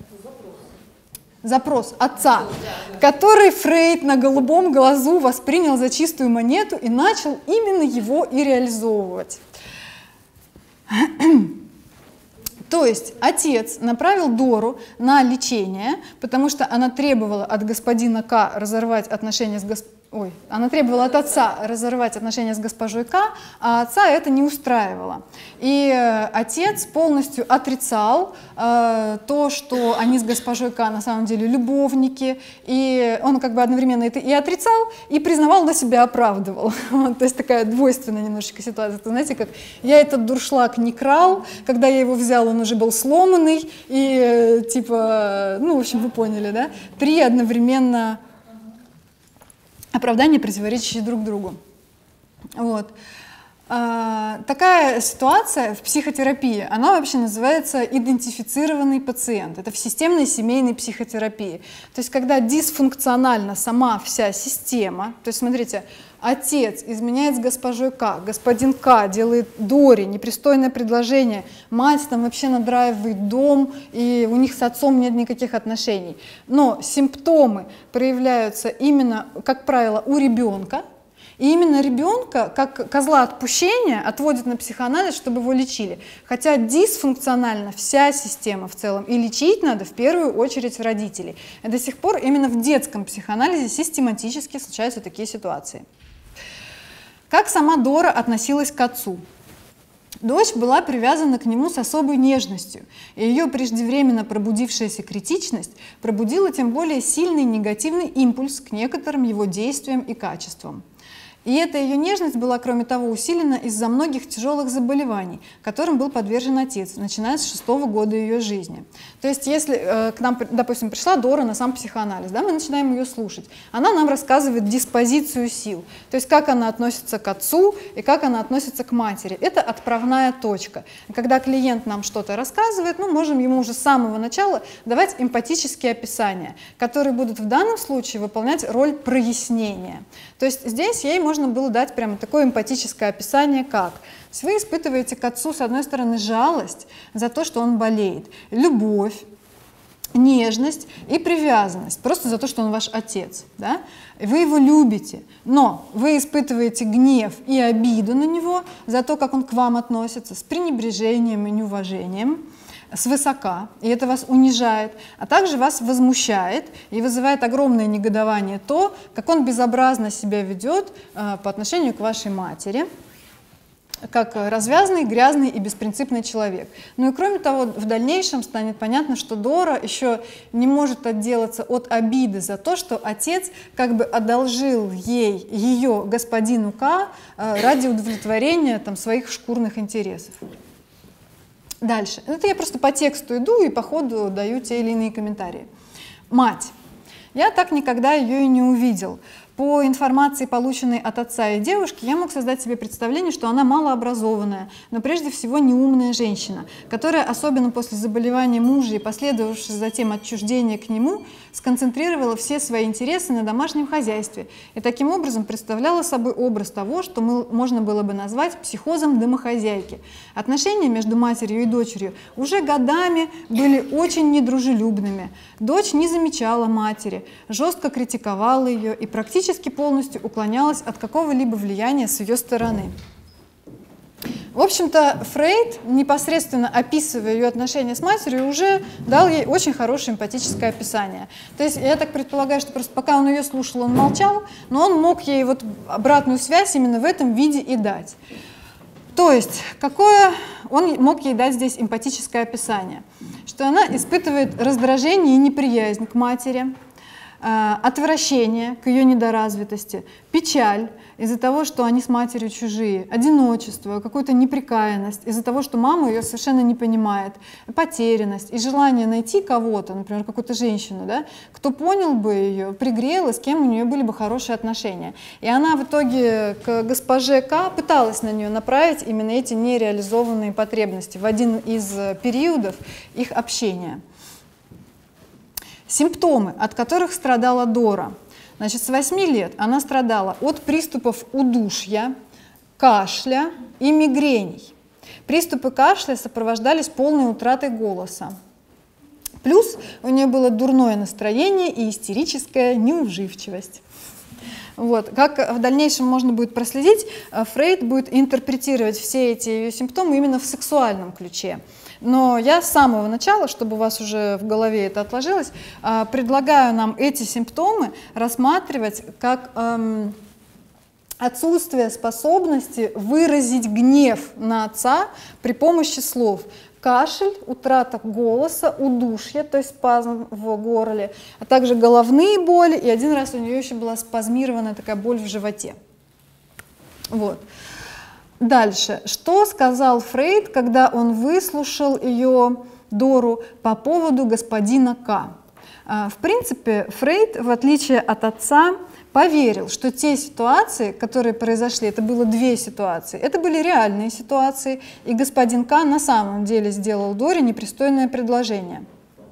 Запрос отца, который Фрейд на голубом глазу воспринял за чистую монету и начал именно его и реализовывать. То есть отец направил Дору на лечение, потому что она требовала от господина К разорвать отношения с она требовала от отца разорвать отношения с госпожой К, а отца это не устраивало. И отец полностью отрицал то, что они с госпожой К на самом деле любовники, и он как бы одновременно это и отрицал, и признавал, но себя оправдывал. Вот, то есть такая двойственная немножечко ситуация. Это, знаете, как я этот дуршлаг не крал, когда я его взял, он уже был сломанный, и типа, ну, в общем, вы поняли, да? Три одновременно оправдания, противоречащие друг другу. Вот. Такая ситуация в психотерапии, она вообще называется идентифицированный пациент. Это в системной семейной психотерапии. То есть когда дисфункциональна сама вся система, то есть смотрите, отец изменяет с госпожой К, господин К делает Доре непристойное предложение, мать там вообще надраивает дом, и у них с отцом нет никаких отношений. Но симптомы проявляются именно, как правило, у ребенка, и именно ребенка, как козла отпущения, отводят на психоанализ, чтобы его лечили. Хотя дисфункциональна вся система в целом, и лечить надо в первую очередь родителей. И до сих пор именно в детском психоанализе систематически случаются такие ситуации. Как сама Дора относилась к отцу? Дочь была привязана к нему с особой нежностью, и ее преждевременно пробудившаяся критичность пробудила тем более сильный негативный импульс к некоторым его действиям и качествам. И эта ее нежность была, кроме того, усилена из-за многих тяжелых заболеваний, которым был подвержен отец, начиная с 6-го года ее жизни. То есть, если к нам, допустим, пришла Дора на сам психоанализ, да, мы начинаем ее слушать, она нам рассказывает диспозицию сил, то есть как она относится к отцу и как она относится к матери. Это отправная точка. Когда клиент нам что-то рассказывает, мы можем ему уже с самого начала давать эмпатические описания, которые будут в данном случае выполнять роль прояснения. То есть здесь ей можно было дать прямо такое эмпатическое описание, как вы испытываете к отцу, с одной стороны, жалость за то, что он болеет, любовь, нежность и привязанность, просто за то, что он ваш отец. Да? Вы его любите, но вы испытываете гнев и обиду на него за то, как он к вам относится, с пренебрежением и неуважением, свысока, и это вас унижает, а также вас возмущает и вызывает огромное негодование то, как он безобразно себя ведет по отношению к вашей матери, как развязный, грязный и беспринципный человек. Ну и кроме того, в дальнейшем станет понятно, что Дора еще не может отделаться от обиды за то, что отец как бы одолжил ее господину К ради удовлетворения там, своих шкурных интересов. Дальше. Это я просто по тексту иду и по ходу даю те или иные комментарии. Мать. Я так никогда ее и не увидел. По информации, полученной от отца и девушки, я мог создать себе представление, что она малообразованная, но прежде всего неумная женщина, которая, особенно после заболевания мужа и последовавшего затем отчуждения к нему, сконцентрировала все свои интересы на домашнем хозяйстве и таким образом представляла собой образ того, что можно было бы назвать психозом домохозяйки. Отношения между матерью и дочерью уже годами были очень недружелюбными. Дочь не замечала матери, жестко критиковала ее и практически полностью уклонялась от какого-либо влияния с ее стороны. В общем-то, Фрейд, непосредственно описывая ее отношения с матерью, уже дал ей очень хорошее эмпатическое описание. То есть я так предполагаю, что просто пока он ее слушал, он молчал, но он мог ей вот обратную связь именно в этом виде и дать. То есть, какое он мог ей дать здесь эмпатическое описание? что она испытывает раздражение и неприязнь к матери, отвращение к ее недоразвитости, печаль из-за того, что они с матерью чужие, одиночество, какую-то неприкаянность из-за того, что мама ее совершенно не понимает, потерянность и желание найти кого-то, например, какую-то женщину, да, кто понял бы ее, пригрел, и с кем у нее были бы хорошие отношения. И она в итоге к госпоже К пыталась на нее направить именно эти нереализованные потребности в один из периодов их общения. Симптомы, от которых страдала Дора. Значит, с 8 лет она страдала от приступов удушья, кашля и мигрений. Приступы кашля сопровождались полной утратой голоса. Плюс у нее было дурное настроение и истерическая неуживчивость. Вот. Как в дальнейшем можно будет проследить, Фрейд будет интерпретировать все эти ее симптомы именно в сексуальном ключе. Но я с самого начала, чтобы у вас уже в голове это отложилось, предлагаю нам эти симптомы рассматривать как отсутствие способности выразить гнев на отца при помощи слов. Кашель, утрата голоса, удушье, то есть спазм в горле, а также головные боли, и один раз у нее еще была спазмированная такая боль в животе. Вот. Дальше. Что сказал Фрейд, когда он выслушал ее, Дору, по поводу господина К? В принципе, Фрейд, в отличие от отца, поверил, что те ситуации, которые произошли, это было две ситуации, это были реальные ситуации, и господин К на самом деле сделал Доре непристойное предложение.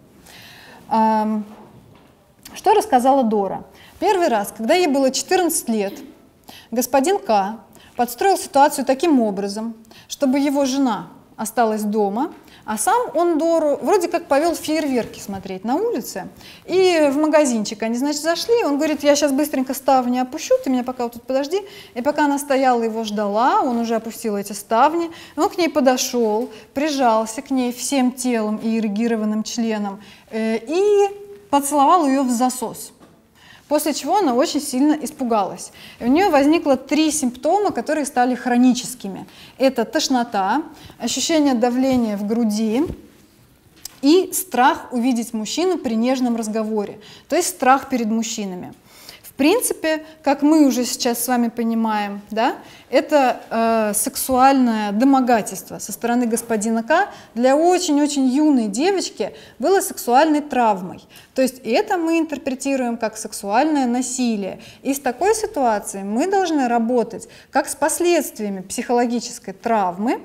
Что рассказала Дора? Первый раз, когда ей было 14 лет, господин К подстроил ситуацию таким образом, чтобы его жена осталась дома, а сам он Дору вроде как повел фейерверки смотреть на улице. И в магазинчик они, значит, зашли, он говорит, я сейчас быстренько ставни опущу, ты меня пока вот тут подожди. И пока она стояла, его ждала, он уже опустил эти ставни, он к ней подошел, прижался к ней всем телом и эрегированным членом и поцеловал ее в засос. После чего она очень сильно испугалась. И у нее возникло 3 симптома, которые стали хроническими. Это тошнота, ощущение давления в груди и страх увидеть мужчину при нежном разговоре, то есть страх перед мужчинами. В принципе, как мы уже сейчас с вами понимаем, да, это сексуальное домогательство со стороны господина К для очень-очень юной девочки было сексуальной травмой. То есть это мы интерпретируем как сексуальное насилие. И с такой ситуацией мы должны работать как с последствиями психологической травмы,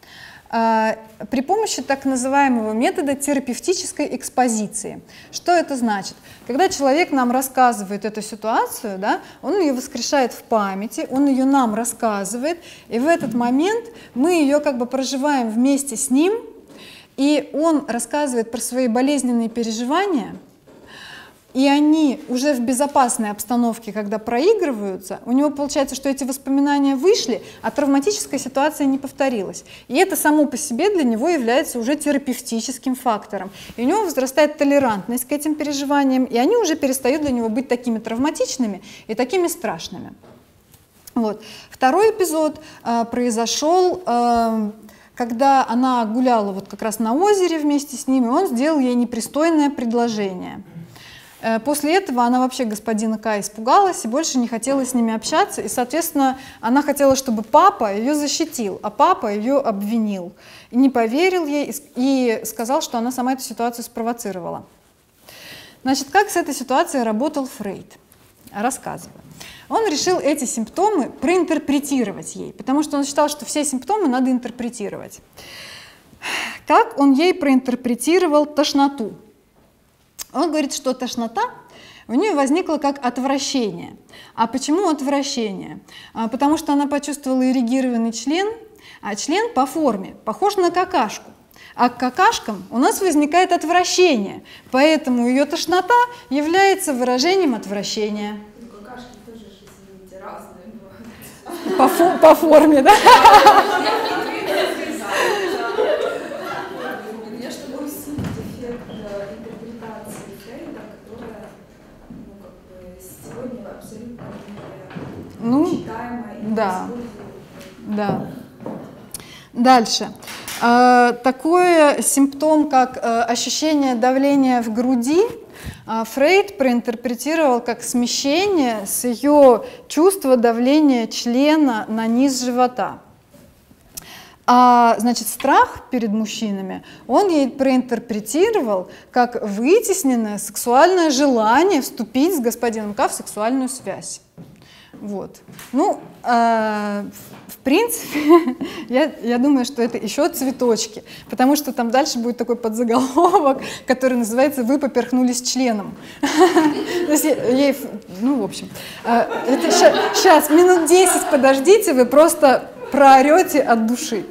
при помощи так называемого метода терапевтической экспозиции. Что это значит? Когда человек нам рассказывает эту ситуацию, да, он ее воскрешает в памяти, он ее нам рассказывает, и в этот момент мы ее как бы проживаем вместе с ним, и он рассказывает про свои болезненные переживания, и они уже в безопасной обстановке, когда проигрываются, у него получается, что эти воспоминания вышли, а травматическая ситуация не повторилась. И это само по себе для него является уже терапевтическим фактором. И у него возрастает толерантность к этим переживаниям, и они уже перестают для него быть такими травматичными и такими страшными. Вот. Второй эпизод произошел, когда она гуляла вот как раз на озере вместе с ним, и он сделал ей непристойное предложение. После этого она вообще господина К испугалась и больше не хотела с ними общаться, и, соответственно, она хотела, чтобы папа ее защитил, а папа ее обвинил. И не поверил ей и сказал, что она сама эту ситуацию спровоцировала. Значит, как с этой ситуацией работал Фрейд? Рассказываю. Он решил эти симптомы проинтерпретировать ей, потому что он считал, что все симптомы надо интерпретировать. Как он ей проинтерпретировал тошноту? Он говорит, что тошнота у нее возникла как отвращение. А почему отвращение? Потому что она почувствовала эрегированный член, а член по форме похож на какашку. А к какашкам у нас возникает отвращение, поэтому ее тошнота является выражением отвращения. Какашки тоже, извините, разные бывают. По форме, да? Ну, да, да. Дальше. Такой симптом, как ощущение давления в груди, Фрейд проинтерпретировал как смещение с ее чувства давления члена на низ живота. Значит, страх перед мужчинами он ей проинтерпретировал как вытесненное сексуальное желание вступить с господином К в сексуальную связь. Вот. Ну, в принципе, я думаю, что это еще цветочки, потому что там дальше будет такой подзаголовок, который называется «Вы поперхнулись членом». Ну, в общем, сейчас, минут 10 подождите, вы просто проорете от души.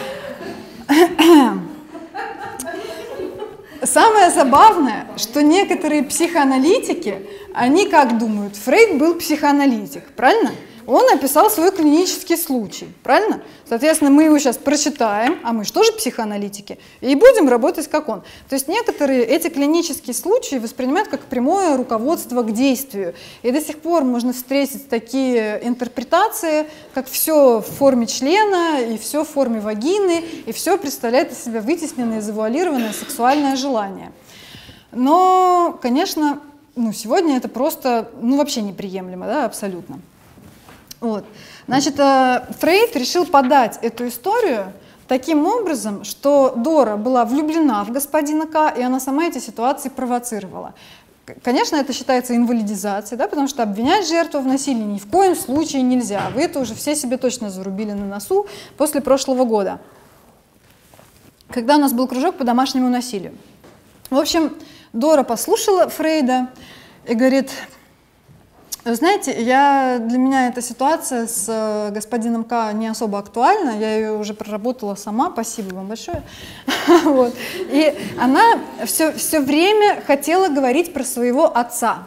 Самое забавное, что некоторые психоаналитики, они как думают, Фрейд был психоаналитик, правильно? Он описал свой клинический случай, правильно? Соответственно, мы его сейчас прочитаем, а мы же тоже психоаналитики, и будем работать как он. То есть некоторые эти клинические случаи воспринимают как прямое руководство к действию. И до сих пор можно встретить такие интерпретации, как все в форме члена, и все в форме вагины, и все представляет из себя вытесненное, завуалированное сексуальное желание. Но, конечно, сегодня это просто вообще неприемлемо, да, абсолютно. Вот. Значит, Фрейд решил подать эту историю таким образом, что Дора была влюблена в господина К, и она сама эти ситуации провоцировала. Конечно, это считается инвалидизацией, да, потому что обвинять жертву в насилии ни в коем случае нельзя. Вы это уже все себе точно зарубили на носу после прошлого года, когда у нас был кружок по домашнему насилию. В общем, Дора послушала Фрейда и говорит: знаете, для меня эта ситуация с господином К не особо актуальна, я ее уже проработала сама, спасибо вам большое. Вот. И она все время хотела говорить про своего отца.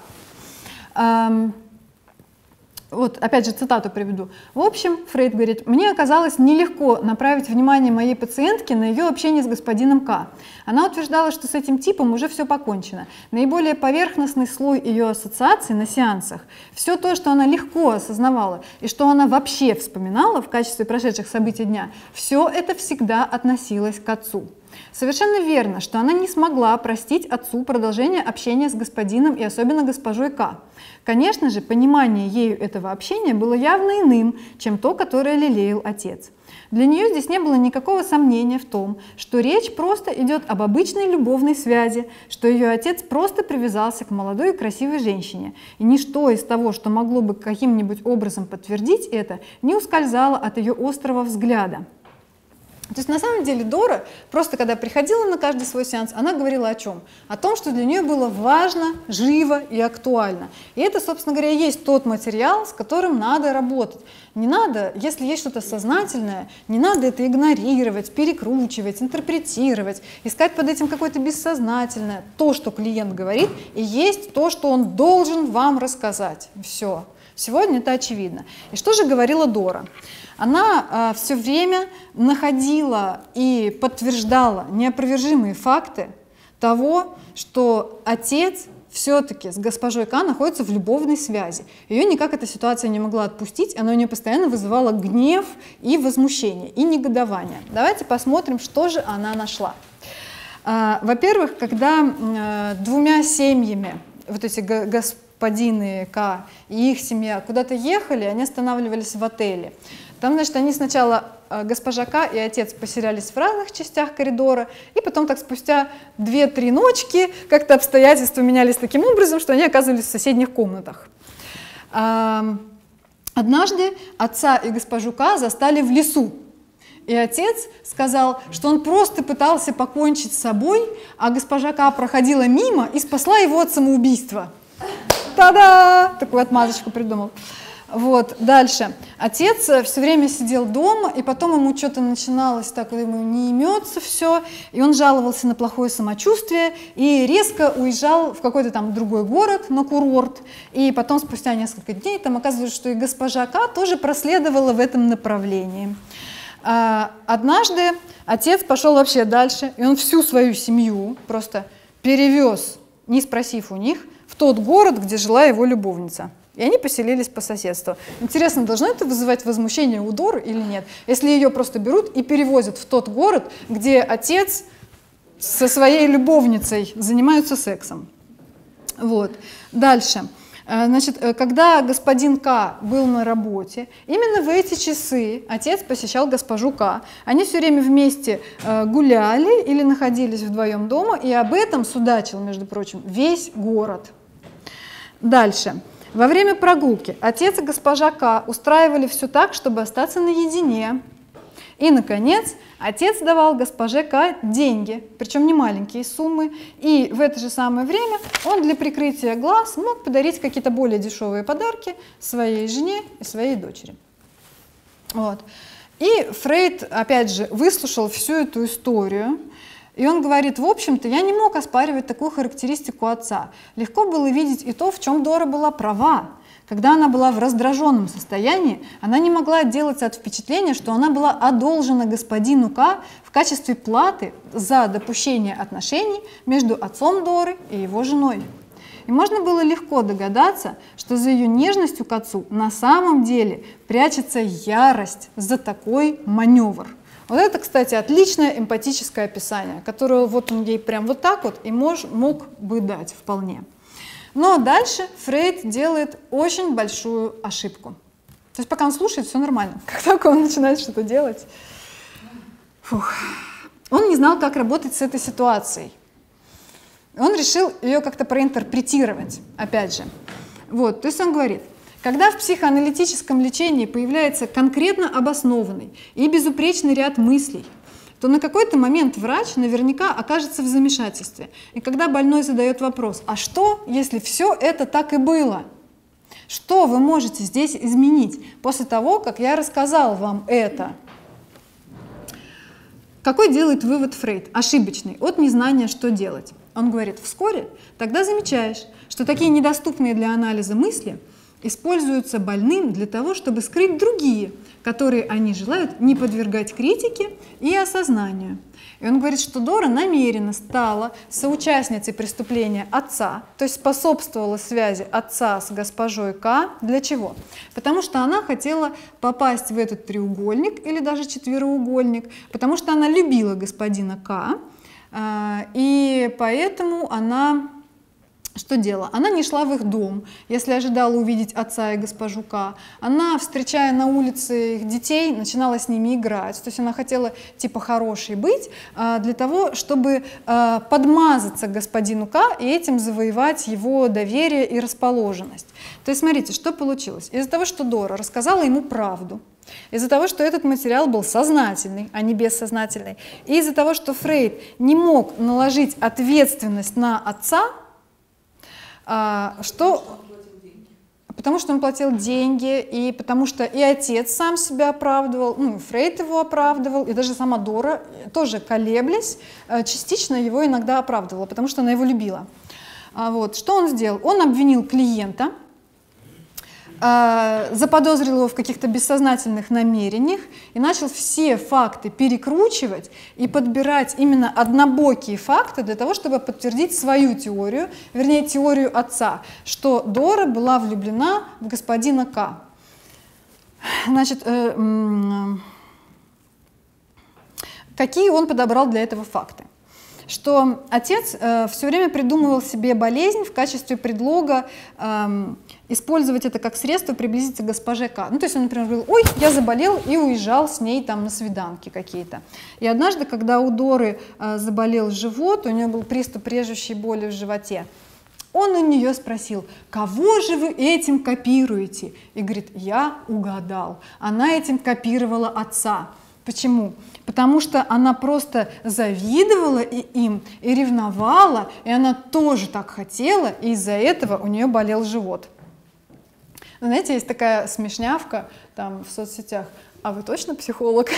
Вот, опять же, цитату приведу. В общем, Фрейд говорит: мне оказалось нелегко направить внимание моей пациентки на ее общение с господином К. Она утверждала, что с этим типом уже все покончено. Наиболее поверхностный слой ее ассоциаций на сеансах, все то, что она легко осознавала и что она вообще вспоминала в качестве прошедших событий дня, все это всегда относилось к отцу. Совершенно верно, что она не смогла простить отцу продолжение общения с господином и особенно госпожой К. Конечно же, понимание ею этого общения было явно иным, чем то, которое лелеял отец. Для нее здесь не было никакого сомнения в том, что речь просто идет об обычной любовной связи, что ее отец просто привязался к молодой и красивой женщине, и ничто из того, что могло бы каким-нибудь образом подтвердить это, не ускользало от ее острого взгляда. То есть на самом деле Дора просто, когда приходила на каждый свой сеанс, она говорила о чем? О том, что для нее было важно, живо и актуально. И это, собственно говоря, и есть тот материал, с которым надо работать. Не надо, если есть что-то сознательное, не надо это игнорировать, перекручивать, интерпретировать, искать под этим какое-то бессознательное. То, что клиент говорит, и есть то, что он должен вам рассказать. Все. Сегодня это очевидно. И что же говорила Дора? Она все время находила и подтверждала неопровержимые факты того, что отец все-таки с госпожой К находится в любовной связи. Ее никак эта ситуация не могла отпустить, она у нее постоянно вызывала гнев и возмущение, и негодование. Давайте посмотрим, что же она нашла. Во-первых, когда двумя семьями, вот эти господины К и их семья куда-то ехали, они останавливались в отеле. Там, значит, они сначала, госпожа К и отец, поселялись в разных частях коридора, и потом так спустя 2-3 ночки как-то обстоятельства менялись таким образом, что они оказывались в соседних комнатах. Однажды отца и госпожу К застали в лесу, и отец сказал, что он просто пытался покончить с собой, а госпожа К проходила мимо и спасла его от самоубийства. Та-да! Такую отмазочку придумал. Вот, дальше. Отец все время сидел дома, и потом ему что-то начиналось, так ему не имется все, и он жаловался на плохое самочувствие, и резко уезжал в какой-то там другой город, на курорт, и потом спустя несколько дней там оказывается, что и госпожа К тоже проследовала в этом направлении. Однажды отец пошел вообще дальше, и он всю свою семью просто перевез, не спросив у них, в тот город, где жила его любовница. И они поселились по соседству. Интересно, должно это вызывать возмущение у Доры или нет? Если ее просто берут и перевозят в тот город, где отец со своей любовницей занимаются сексом. Вот. Дальше. Значит, когда господин К был на работе, именно в эти часы отец посещал госпожу К. Они все время вместе гуляли или находились вдвоем дома, и об этом судачил, между прочим, весь город. Дальше. Во время прогулки отец и госпожа К устраивали все так, чтобы остаться наедине. И, наконец, отец давал госпоже К деньги, причем не маленькие суммы, и в это же самое время он для прикрытия глаз мог подарить какие-то более дешевые подарки своей жене и своей дочери. Вот. И Фрейд, опять же, выслушал всю эту историю, и он говорит, в общем-то, я не мог оспаривать такую характеристику отца. Легко было видеть и то, в чем Дора была права. Когда она была в раздраженном состоянии, она не могла отделаться от впечатления, что она была одолжена господину К в качестве платы за допущение отношений между отцом Доры и его женой. И можно было легко догадаться, что за ее нежностью к отцу на самом деле прячется ярость за такой маневр. Вот это, кстати, отличное эмпатическое описание, которое вот он ей прям вот так вот и мог бы дать вполне. Но дальше Фрейд делает очень большую ошибку. То есть пока он слушает, все нормально. Как только он начинает что-то делать, он не знал, как работать с этой ситуацией. Он решил ее как-то проинтерпретировать, опять же. Вот, то есть он говорит, когда в психоаналитическом лечении появляется конкретно обоснованный и безупречный ряд мыслей, то на какой-то момент врач наверняка окажется в замешательстве. И когда больной задает вопрос, а что, если все это так и было? Что вы можете здесь изменить после того, как я рассказал вам это? Какой делает вывод Фрейд? Ошибочный, от незнания, что делать. Он говорит, вскоре тогда замечаешь, что такие недоступные для анализа мысли используются больным для того, чтобы скрыть другие, которые они желают не подвергать критике и осознанию. И он говорит, что Дора намеренно стала соучастницей преступления отца, то есть способствовала связи отца с госпожой К. Для чего? Потому что она хотела попасть в этот треугольник или даже четвероугольник, потому что она любила господина К. И поэтому она что делала? Она не шла в их дом, если ожидала увидеть отца и госпожу К. Она, встречая на улице их детей, начинала с ними играть. То есть она хотела типа хорошей быть для того, чтобы подмазаться к господину К и этим завоевать его доверие и расположенность. То есть смотрите, что получилось. Из-за того, что Дора рассказала ему правду, из-за того, что этот материал был сознательный, а не бессознательный, и из-за того, что Фрейд не мог наложить ответственность на отца, потому что он платил деньги, и потому что и отец сам себя оправдывал, ну, и Фрейд его оправдывал, и даже сама Дора, тоже колеблясь, частично его иногда оправдывала, потому что она его любила. Вот. Что он сделал? Он обвинил клиента, заподозрил его в каких-то бессознательных намерениях и начал все факты перекручивать и подбирать именно однобокие факты для того, чтобы подтвердить свою теорию, вернее, теорию отца, что Дора была влюблена в господина К. Значит, какие он подобрал для этого факты? Что отец все время придумывал себе болезнь в качестве предлога использовать это как средство приблизиться к госпоже К. Ну, то есть он, например, говорил, ой, я заболел, и уезжал с ней там на свиданки какие-то. И однажды, когда у Доры заболел живот, у нее был приступ режущей боли в животе, он у нее спросил, кого же вы этим копируете? И говорит, я угадал. Она этим копировала отца. Почему? Потому что она просто завидовала им и ревновала, и она тоже так хотела, и из-за этого у нее болел живот. Знаете, есть такая смешнявка там в соцсетях. А вы точно психолог?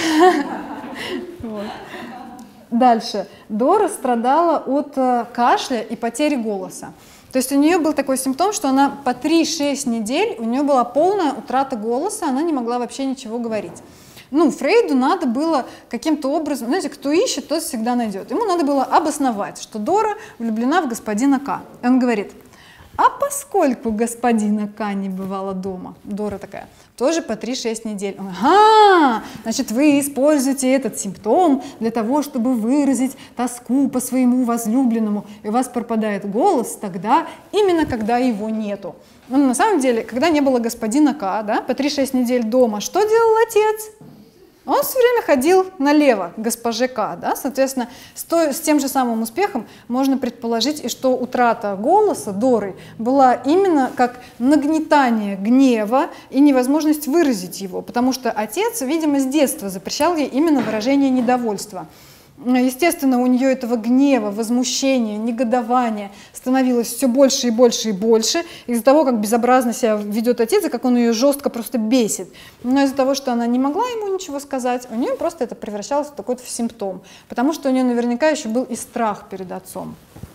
Дальше. Дора страдала от кашля и потери голоса. То есть у нее был такой симптом, что она по 3-6 недель, у нее была полная утрата голоса, она не могла вообще ничего говорить. Ну, Фрейду надо было каким-то образом, знаете, кто ищет, тот всегда найдет. Ему надо было обосновать, что Дора влюблена в господина К. И он говорит, А поскольку господина К не бывало дома, Дора такая, тоже по 3-6 недель. Он, ага, значит, вы используете этот симптом для того, чтобы выразить тоску по своему возлюбленному, и у вас пропадает голос тогда, именно когда его нету. Ну, на самом деле, когда не было господина К, да, по 3-6 недель дома, что делал отец? Он все время ходил налево к госпоже К, да? Соответственно, с тем же самым успехом можно предположить, и что утрата голоса Доры была именно как нагнетание гнева и невозможность выразить его, потому что отец, видимо, с детства запрещал ей именно выражение недовольства. Естественно, у нее этого гнева, возмущения, негодования становилось все больше и больше и больше из-за того, как безобразно себя ведет отец, и как он ее жестко просто бесит. Но из-за того, что она не могла ему ничего сказать, у нее просто это превращалось в такой симптом, потому что у нее наверняка еще был и страх перед отцом.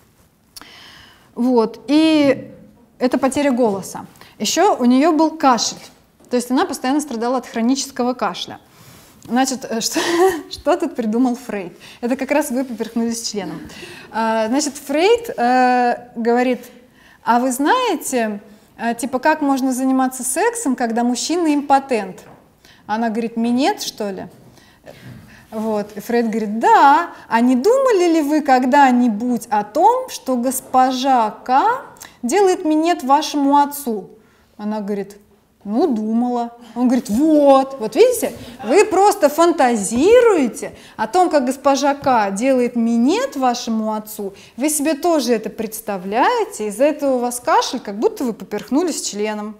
Вот, и это потеря голоса. Еще у нее был кашель, то есть она постоянно страдала от хронического кашля. Значит, что тут придумал Фрейд? Это как раз вы поперхнулись членом. Значит, Фрейд говорит, а вы знаете, типа, как можно заниматься сексом, когда мужчина импотент? Она говорит, минет, что ли? Вот. И Фрейд говорит, да, а не думали ли вы когда-нибудь о том, что госпожа К делает минет вашему отцу? Она говорит, ну, думала. Он говорит, вот видите, вы просто фантазируете о том, как госпожа К делает минет вашему отцу, вы себе тоже это представляете, из-за этого у вас кашель, как будто вы поперхнулись членом.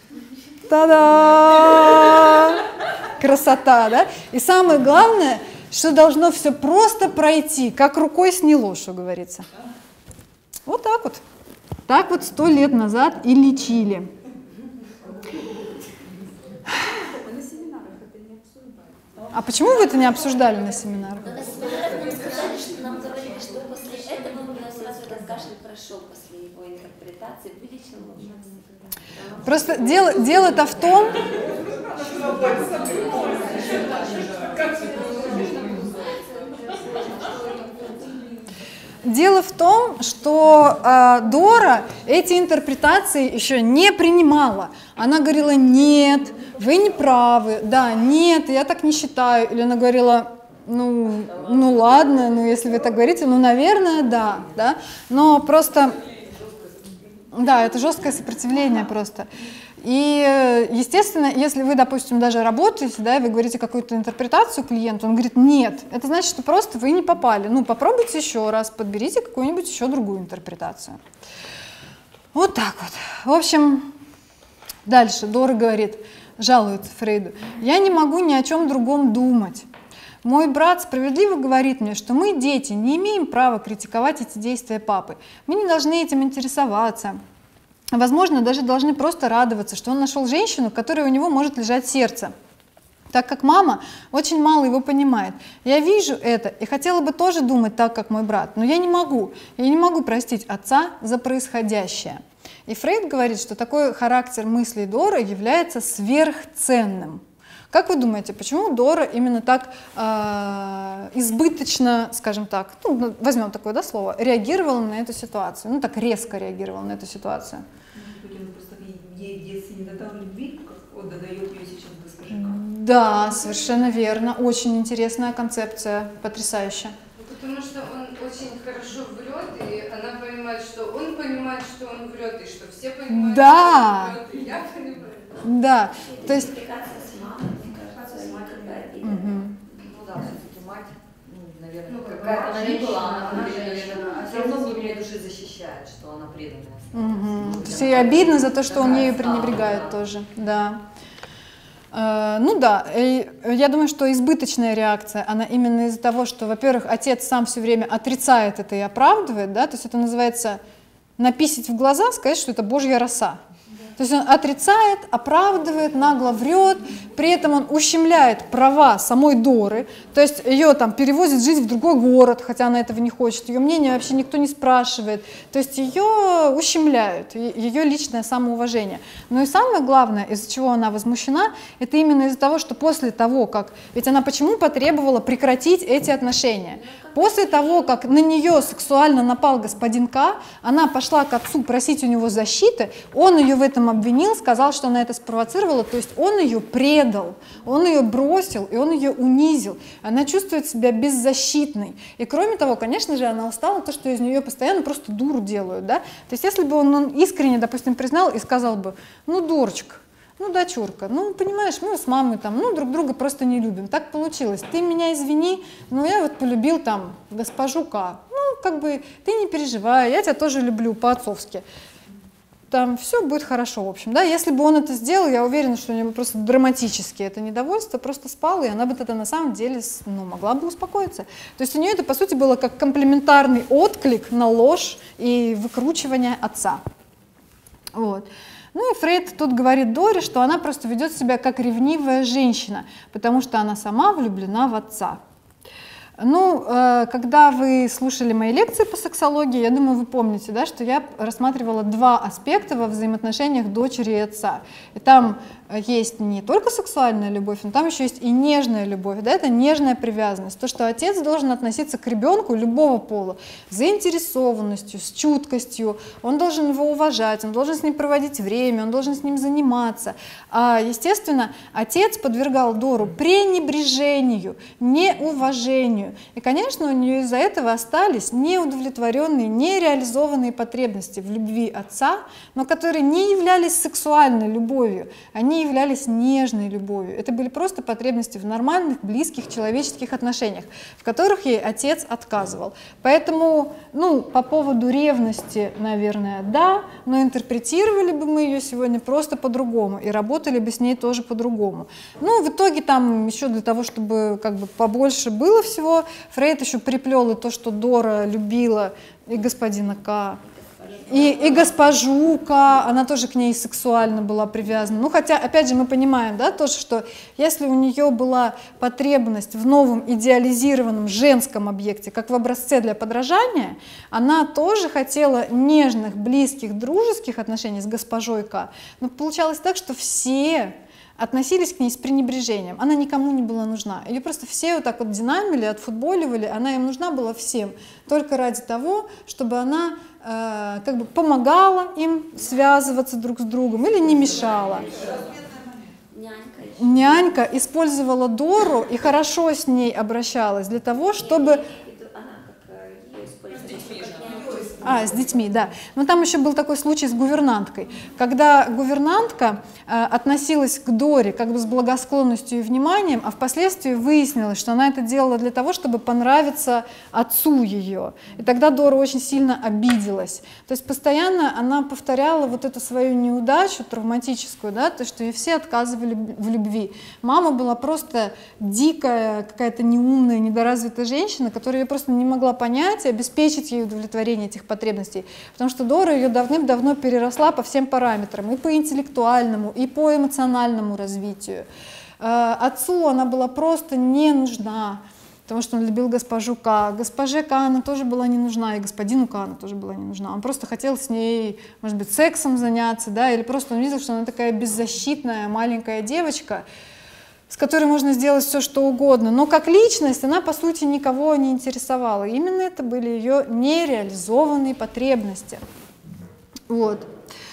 Та-да! Красота, да? И самое главное, что должно все просто пройти, как рукой сняло, что говорится. Вот так вот. Так вот 100 лет назад и лечили. А почему вы это не обсуждали на семинарах? На семинарах нам сказали, что нам говорили, что после этого у него сразу этот кашель прошел, после его интерпретации, вылечил его. Просто дело-то в том... Дело в том, что Дора эти интерпретации еще не принимала. Она говорила, нет, вы не правы, да, нет, я так не считаю. Или она говорила, ну ладно, ну если вы так говорите, ну, наверное, да. Но просто, да, это жесткое сопротивление просто. И, естественно, если вы, допустим, даже работаете, да, и вы говорите какую-то интерпретацию клиенту, он говорит, нет, это значит, что просто вы не попали. Ну, попробуйте еще раз, подберите какую-нибудь еще другую интерпретацию. Вот так вот. В общем, дальше Дора говорит, жалуется Фрейду, я не могу ни о чем другом думать. Мой брат справедливо говорит мне, что мы, дети, не имеем права критиковать эти действия папы. Мы не должны этим интересоваться. Возможно, даже должны просто радоваться, что он нашел женщину, в которой у него может лежать сердце, так как мама очень мало его понимает. Я вижу это и хотела бы тоже думать так, как мой брат, но я не могу. Я не могу простить отца за происходящее. И Фрейд говорит, что такой характер мыслей Доры является сверхценным. Как вы думаете, почему Дора именно так избыточно, скажем так, ну, возьмем такое, да, слово, реагировала на эту ситуацию, ну так резко реагировала на эту ситуацию? Просто ей в детстве не додал любви, как додает ее сейчас госпожа К. Да, совершенно верно. Очень интересная концепция, потрясающая. Потому что он очень хорошо врет, и она понимает, что он понимает, что он врет, и что все понимают, да. что он врет, и я понимаю. Да, то есть... Ну да, все-таки мать, наверное, какая-то она не была, она, наверное, все равно в глубине души защищает, что она преданная. То есть ей обидно за то, что он ею пренебрегает тоже, да. Ну да, я думаю, что избыточная реакция, она именно из-за того, что, во-первых, отец сам все время отрицает это и оправдывает, да, то есть это называется написать в глаза, сказать, что это Божья роса. То То есть он отрицает, оправдывает, нагло врет, при этом он ущемляет права самой Доры, то есть ее там перевозят жить в другой город, хотя она этого не хочет, ее мнение вообще никто не спрашивает, то есть ее ущемляют, ее личное самоуважение. Но и самое главное, из-за чего она возмущена, это именно из-за того, что после того, как... Ведь она почему потребовала прекратить эти отношения? После того, как на нее сексуально напал господин К, она пошла к отцу просить у него защиты, он ее в этом обвинил, сказал, что она это спровоцировала, то есть он ее предал, он ее бросил и он ее унизил. Она чувствует себя беззащитной. И кроме того, конечно же, она устала, то, что из нее постоянно просто дуру делают. Да? То есть если бы он искренне, допустим, признал и сказал бы, ну, дурочка, ну, дочурка, ну, понимаешь, мы с мамой там, ну, друг друга просто не любим, так получилось, ты меня извини, но я вот полюбил там госпожу К, ну, как бы, ты не переживай, я тебя тоже люблю по-отцовски, там все будет хорошо, в общем, да, если бы он это сделал, я уверена, что у него просто драматически это недовольство просто спало, и она бы тогда на самом деле, ну, могла бы успокоиться, то есть у нее это, по сути, было как комплементарный отклик на ложь и выкручивание отца, вот. Ну и Фрейд тут говорит Доре, что она просто ведет себя как ревнивая женщина, потому что она сама влюблена в отца. Ну, когда вы слушали мои лекции по сексологии, я думаю, вы помните, да, что я рассматривала два аспекта во взаимоотношениях дочери и отца. И там есть не только сексуальная любовь, но там еще есть и нежная любовь, да, это нежная привязанность. То, что отец должен относиться к ребенку любого пола с заинтересованностью, с чуткостью, он должен его уважать, он должен с ним проводить время, он должен с ним заниматься. А, естественно, отец подвергал Дору пренебрежению, неуважению. И, конечно, у нее из-за этого остались неудовлетворенные, нереализованные потребности в любви отца, но которые не являлись сексуальной любовью, они являлись нежной любовью. Это были просто потребности в нормальных, близких, человеческих отношениях, в которых ей отец отказывал. Поэтому, ну, по поводу ревности, наверное, да, но интерпретировали бы мы ее сегодня просто по-другому и работали бы с ней тоже по-другому. Ну, в итоге там еще для того, чтобы как бы побольше было всего, Фрейд еще приплел и то, что Дора любила и господина К, и госпожу К, она тоже к ней сексуально была привязана. Ну, хотя, опять же, мы понимаем, да, тоже, что если у нее была потребность в новом идеализированном женском объекте, как в образце для подражания, она тоже хотела нежных, близких, дружеских отношений с госпожой К. Но получалось так, что все относились к ней с пренебрежением. Она никому не была нужна. Ее просто все вот так вот динамили, отфутболивали. Она им нужна была всем. Только ради того, чтобы она как бы помогала им связываться друг с другом или не мешала. Нянька использовала Дору и хорошо с ней обращалась для того, чтобы... с детьми, да. Но там еще был такой случай с гувернанткой, когда гувернантка относилась к Доре как бы с благосклонностью и вниманием, а впоследствии выяснилось, что она это делала для того, чтобы понравиться отцу ее. И тогда Дора очень сильно обиделась. То есть постоянно она повторяла вот эту свою неудачу травматическую, да, то, что ей все отказывали в любви. Мама была просто дикая, какая-то неумная, недоразвитая женщина, которая ее просто не могла понять и обеспечить ей удовлетворение этих потребностей, потому что Дора ее давным-давно переросла по всем параметрам, и по интеллектуальному, и по эмоциональному развитию. Отцу она была просто не нужна, потому что он любил госпожу К. Госпоже К она тоже была не нужна, и господину К она тоже была не нужна. Он просто хотел с ней, может быть, сексом заняться, да, или просто он видел, что она такая беззащитная маленькая девочка, с которой можно сделать все, что угодно. Но как личность она, по сути, никого не интересовала. Именно это были ее нереализованные потребности. Вот.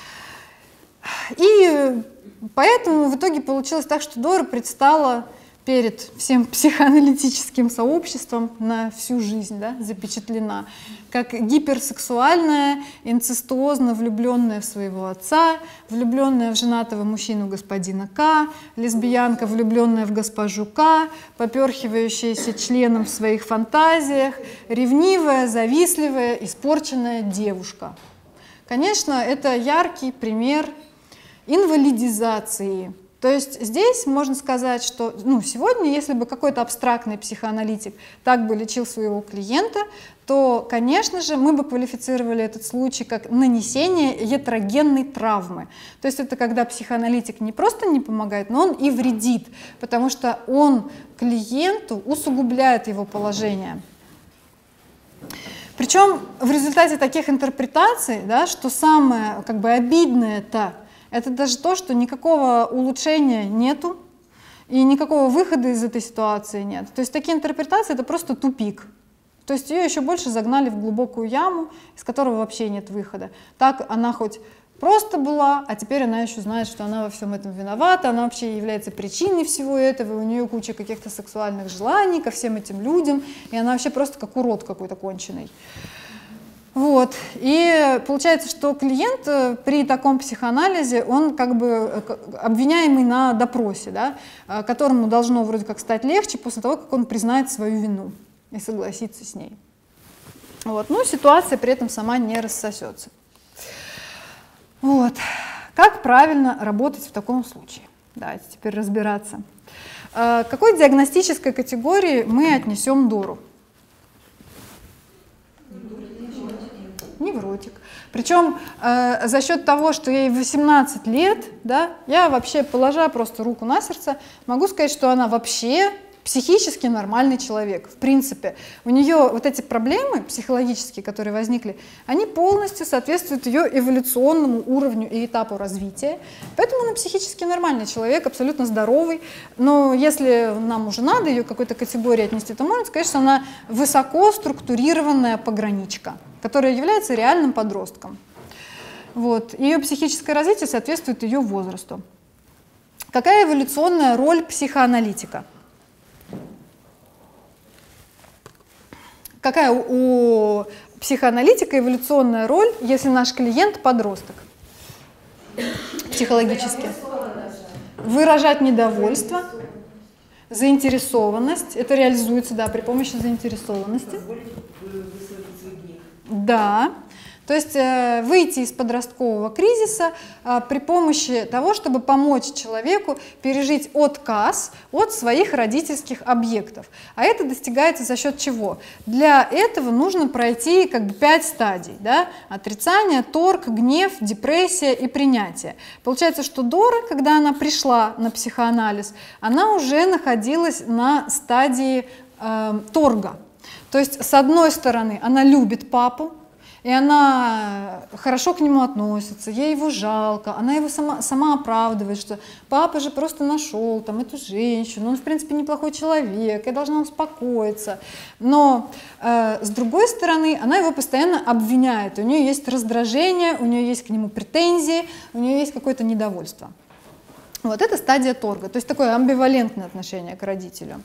И поэтому в итоге получилось так, что Дора предстала перед всем психоаналитическим сообществом на всю жизнь, да, запечатлена, как гиперсексуальная, инцестуозно влюбленная в своего отца, влюбленная в женатого мужчину господина К, лесбиянка, влюбленная в госпожу К, поперхивающаяся членом в своих фантазиях, ревнивая, завистливая, испорченная девушка. Конечно, это яркий пример инвалидизации То есть здесь можно сказать, что сегодня, если бы какой-то абстрактный психоаналитик так бы лечил своего клиента, то, конечно же, мы бы квалифицировали этот случай как нанесение ятрогенной травмы. То есть это когда психоаналитик не просто не помогает, но он и вредит, потому что он клиенту усугубляет его положение. Причем в результате таких интерпретаций, да, что самое обидное-то, это даже то, что никакого улучшения нету и никакого выхода из этой ситуации нет. То есть такие интерпретации — это просто тупик. То есть ее еще больше загнали в глубокую яму, из которого вообще нет выхода. Так она хоть просто была, а теперь она еще знает, что она во всем этом виновата, она вообще является причиной всего этого, у нее куча каких-то сексуальных желаний ко всем этим людям, и она вообще просто как урод какой-то конченый. Вот. И получается, что клиент при таком психоанализе, он обвиняемый на допросе, да, которому должно вроде как стать легче после того, как он признает свою вину и согласится с ней. Вот. Ситуация при этом сама не рассосется. Вот. Как правильно работать в таком случае? Давайте теперь разбираться. К какой диагностической категории мы отнесем Дору? Невротик. Причем за счет того, что ей 18 лет, да, я вообще, положа просто руку на сердце, могу сказать, что она вообще психически нормальный человек. В принципе, у нее вот эти проблемы психологические, которые возникли, они полностью соответствуют ее эволюционному уровню и этапу развития. Поэтому она психически нормальный человек, абсолютно здоровый. Но если нам уже надо ее к какой-то категории отнести, то можно сказать, что она высоко структурированная пограничка, которая является реальным подростком. Вот. Ее психическое развитие соответствует ее возрасту. Какая эволюционная роль психоаналитика? Какая у психоаналитика эволюционная роль, если наш клиент подросток? Психологически. Выражать недовольство, заинтересованность. Это реализуется, да, при помощи заинтересованности. Да. То есть выйти из подросткового кризиса при помощи того, чтобы помочь человеку пережить отказ от своих родительских объектов. А это достигается за счет чего? Для этого нужно пройти 5 стадий. Да? Отрицание, торг, гнев, депрессия и принятие. Получается, что Дора, когда она пришла на психоанализ, она уже находилась на стадии торга. То есть, с одной стороны, она любит папу, и она хорошо к нему относится, ей его жалко, она его сама оправдывает, что папа же просто нашел эту женщину, он в принципе неплохой человек, я должна успокоиться. Но с другой стороны, она его постоянно обвиняет, у нее есть раздражение, у нее есть к нему претензии, у нее есть какое-то недовольство. Вот это стадия торга, то есть такое амбивалентное отношение к родителю.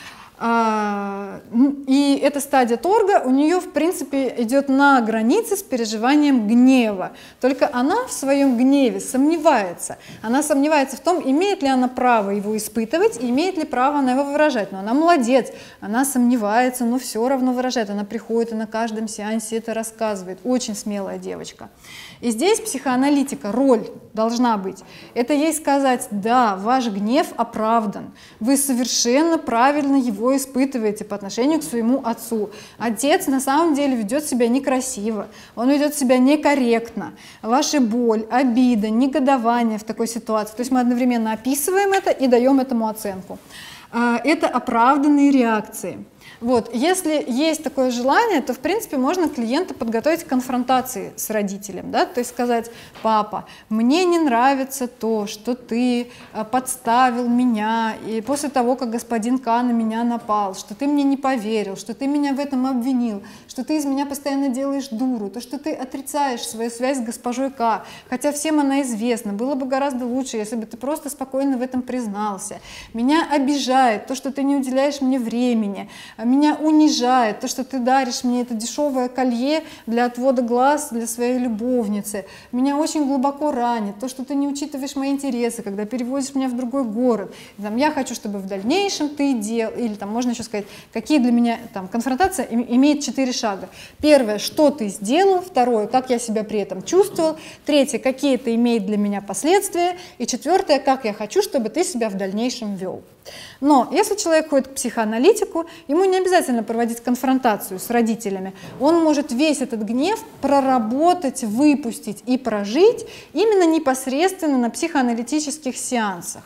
И эта стадия торга у нее, в принципе, идет на границе с переживанием гнева. Только она в своем гневе сомневается. Она сомневается в том, имеет ли она право его испытывать, и имеет ли право она его выражать. Но она молодец, она сомневается, но все равно выражает. Она приходит и на каждом сеансе это рассказывает. Очень смелая девочка. И здесь психоаналитика, роль должна быть. Это ей сказать: да, ваш гнев оправдан, вы совершенно правильно его испытываете по отношению к своему отцу. Отец на самом деле ведет себя некрасиво, он ведет себя некорректно. Ваша боль, обида, негодование в такой ситуации. То есть мы одновременно описываем это и даем этому оценку. Это оправданные реакции. Вот. Если есть такое желание, то, в принципе, можно клиента подготовить к конфронтации с родителем, да? То есть сказать: папа, мне не нравится то, что ты подставил меня, и после того, как господин К на меня напал, что ты мне не поверил, что ты меня в этом обвинил, что ты из меня постоянно делаешь дуру, то, что ты отрицаешь свою связь с госпожой К, хотя всем она известна, было бы гораздо лучше, если бы ты просто спокойно в этом признался. Меня обижает то, что ты не уделяешь мне времени, меня унижает, то, что ты даришь мне это дешевое колье для отвода глаз для своей любовницы, меня очень глубоко ранит, то, что ты не учитываешь мои интересы, когда перевозишь меня в другой город, там, я хочу, чтобы в дальнейшем ты делал, или там можно еще сказать, какие для меня, там, конфронтация имеет 4 шага. Первое, что ты сделал, второе, как я себя при этом чувствовал, третье, какие это имеет для меня последствия, и четвертое, как я хочу, чтобы ты себя в дальнейшем вел. Но если человек ходит к психоаналитику, ему не обязательно проводить конфронтацию с родителями. Он может весь этот гнев проработать, выпустить и прожить именно непосредственно на психоаналитических сеансах.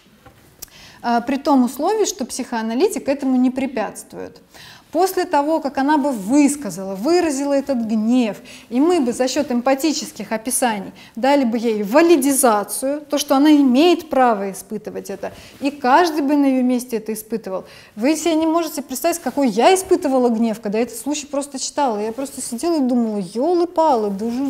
При том условии, что психоаналитик этому не препятствует. После того, как она бы высказала, выразила этот гнев, и мы бы за счет эмпатических описаний дали бы ей валидизацию, то, что она имеет право испытывать это, и каждый бы на ее месте это испытывал. Вы себе не можете представить, какой я испытывала гнев, когда я этот случай просто читала. Я просто сидела и думала, ёлы-палы,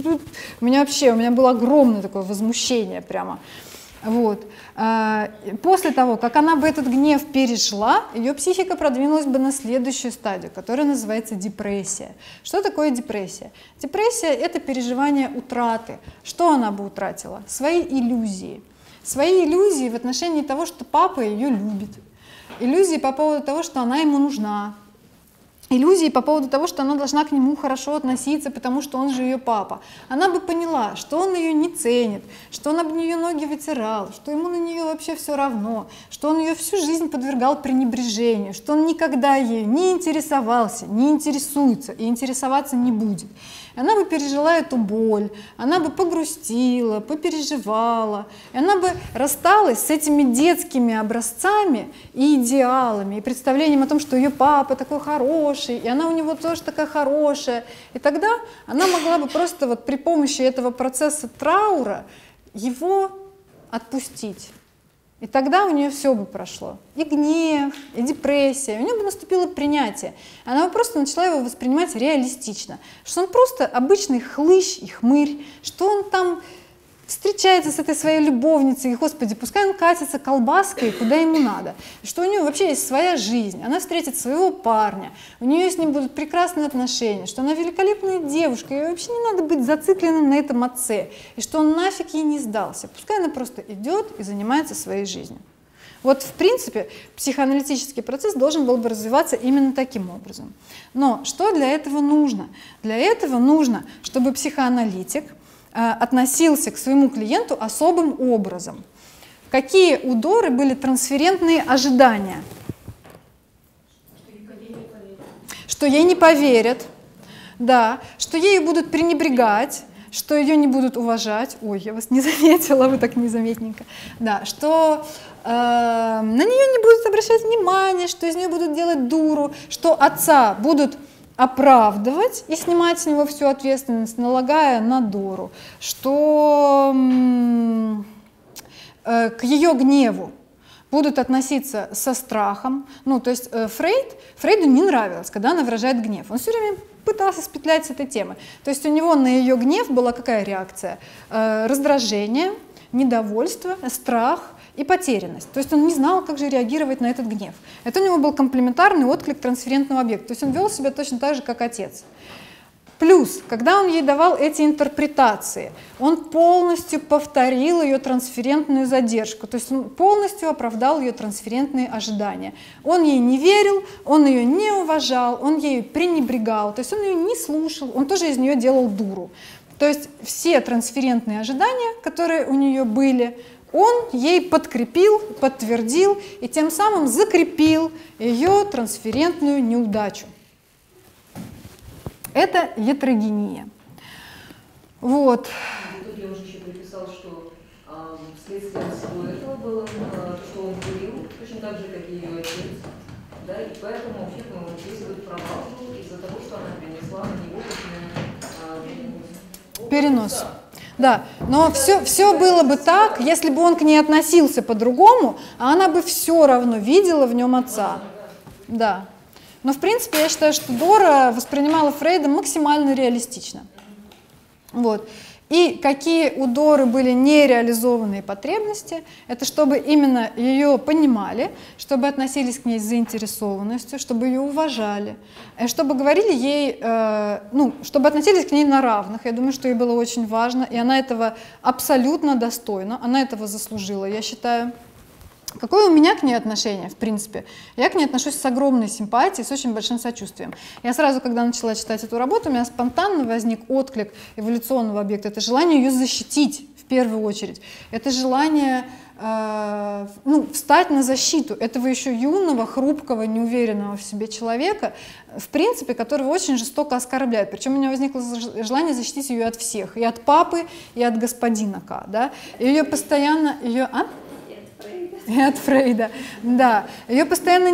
у меня было огромное такое возмущение прямо. Вот. После того, как она бы этот гнев пережила, ее психика продвинулась бы на следующую стадию, которая называется депрессия. Что такое депрессия? Депрессия – это переживание утраты. Что она бы утратила? Свои иллюзии. Свои иллюзии в отношении того, что папа ее любит. Иллюзии по поводу того, что она ему нужна. Иллюзии по поводу того, что она должна к нему хорошо относиться, потому что он же ее папа. Она бы поняла, что он ее не ценит, что он об нее ноги вытирал, что ему на нее вообще все равно, что он ее всю жизнь подвергал пренебрежению, что он никогда ею не интересовался, не интересуется и интересоваться не будет. Она бы пережила эту боль, она бы погрустила, попереживала, и она бы рассталась с этими детскими образцами и идеалами, и представлением о том, что ее папа такой хороший, и она у него тоже такая хорошая. И тогда она могла бы просто вот при помощи этого процесса траура его отпустить. И тогда у нее все бы прошло. И гнев, и депрессия. У нее бы наступило принятие. Она бы просто начала его воспринимать реалистично. Что он просто обычный хлыщ и хмырь. Что он там встречается с этой своей любовницей. И, Господи, пускай он катится колбаской, куда ему надо. Что у нее вообще есть своя жизнь. Она встретит своего парня. У нее с ним будут прекрасные отношения. Что она великолепная девушка. Ей вообще не надо быть зацикленным на этом отце. И что он нафиг ей не сдался. Пускай она просто идет и занимается своей жизнью. Вот, в принципе, психоаналитический процесс должен был бы развиваться именно таким образом. Но что для этого нужно? Для этого нужно, чтобы психоаналитик относился к своему клиенту особым образом. Какие у Доры были трансферентные ожидания? Что ей не поверят, да, что ею будут пренебрегать, что ее не будут уважать. Ой, я вас не заметила, вы так незаметненько. Да, что на нее не будут обращать внимания, что из нее будут делать дуру, что отца будут оправдывать и снимать с него всю ответственность, налагая на Дору, что к ее гневу будут относиться со страхом. Ну, то есть Фрейду не нравилось, когда она выражает гнев. Он все время пытался спетлять с этой темы. То есть у него на ее гнев была какая реакция? Раздражение, недовольство, страх и потерянность. То есть он не знал, как же реагировать на этот гнев. Это у него был комплементарный отклик трансферентного объекта. То есть он вел себя точно так же, как отец. Плюс, когда он ей давал эти интерпретации, он полностью повторил ее трансферентную задержку, то есть он полностью оправдал ее трансферентные ожидания. Он ей не верил, он ее не уважал, он ею пренебрегал, то есть он ее не слушал, он тоже из нее делал дуру. То есть все трансферентные ожидания, которые у нее были, он ей подкрепил, подтвердил и тем самым закрепил ее трансферентную неудачу. Это ятрогения. Вот. Тут я уже еще приписал, что следствием всего этого было, что он курил, точно так же, как и ее отец. Да, и поэтому здесь будет провал из-за того, что она перенесла на него перенос. Да, но все было бы так, если бы он к ней относился по-другому, а она бы все равно видела в нем отца. Да. Но в принципе я считаю, что Дора воспринимала Фрейда максимально реалистично. Вот. И какие у Доры были нереализованные потребности, это чтобы именно ее понимали, чтобы относились к ней с заинтересованностью, чтобы ее уважали, чтобы говорили ей, чтобы относились к ней на равных. Я думаю, что ей было очень важно, и она этого абсолютно достойна, она этого заслужила, я считаю. Какое у меня к ней отношение, в принципе? Я к ней отношусь с огромной симпатией, с очень большим сочувствием. Я сразу, когда начала читать эту работу, у меня спонтанно возник отклик эволюционного объекта. Это желание ее защитить, в первую очередь. Это желание встать на защиту этого еще юного, хрупкого, неуверенного в себе человека, в принципе, которого очень жестоко оскорбляют. Причем у меня возникло желание защитить ее от всех, и от папы, и от господина К. Да? И ее постоянно... И от Фрейда, да. Ее постоянно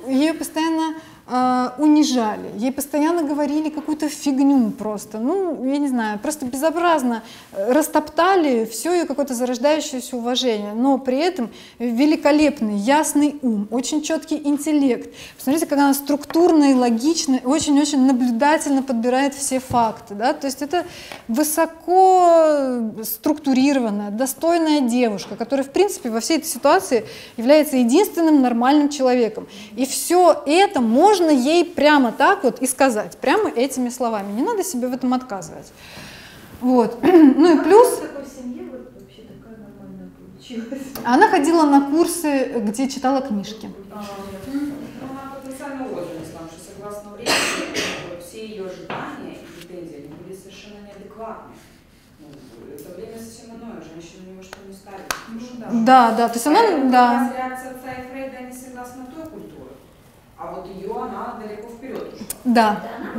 унижали, ей постоянно говорили какую-то фигню просто, я не знаю, просто безобразно растоптали все ее какое-то зарождающееся уважение, но при этом великолепный, ясный ум, очень четкий интеллект. Посмотрите, как она структурно и логично, очень-очень наблюдательно подбирает все факты, да? То есть это высоко структурированная, достойная девушка, которая, в принципе, во всей этой ситуации является единственным нормальным человеком. И все это можно ей прямо так вот и сказать, прямо этими словами. Не надо себе в этом отказывать. Вот. Ну и плюс... В такой семье вот вообще такая нормальная получилась. Она ходила на курсы, где читала книжки. Она потенциально уложена, что согласно времени все ее ожидания и претензии были совершенно неадекватны. Это время совсем иное, женщина ни во что не ставит. Да, то есть она... Да. Реакция отца и Фрейда не согласна той культуры. А вот ее она далеко вперед ушла. Да.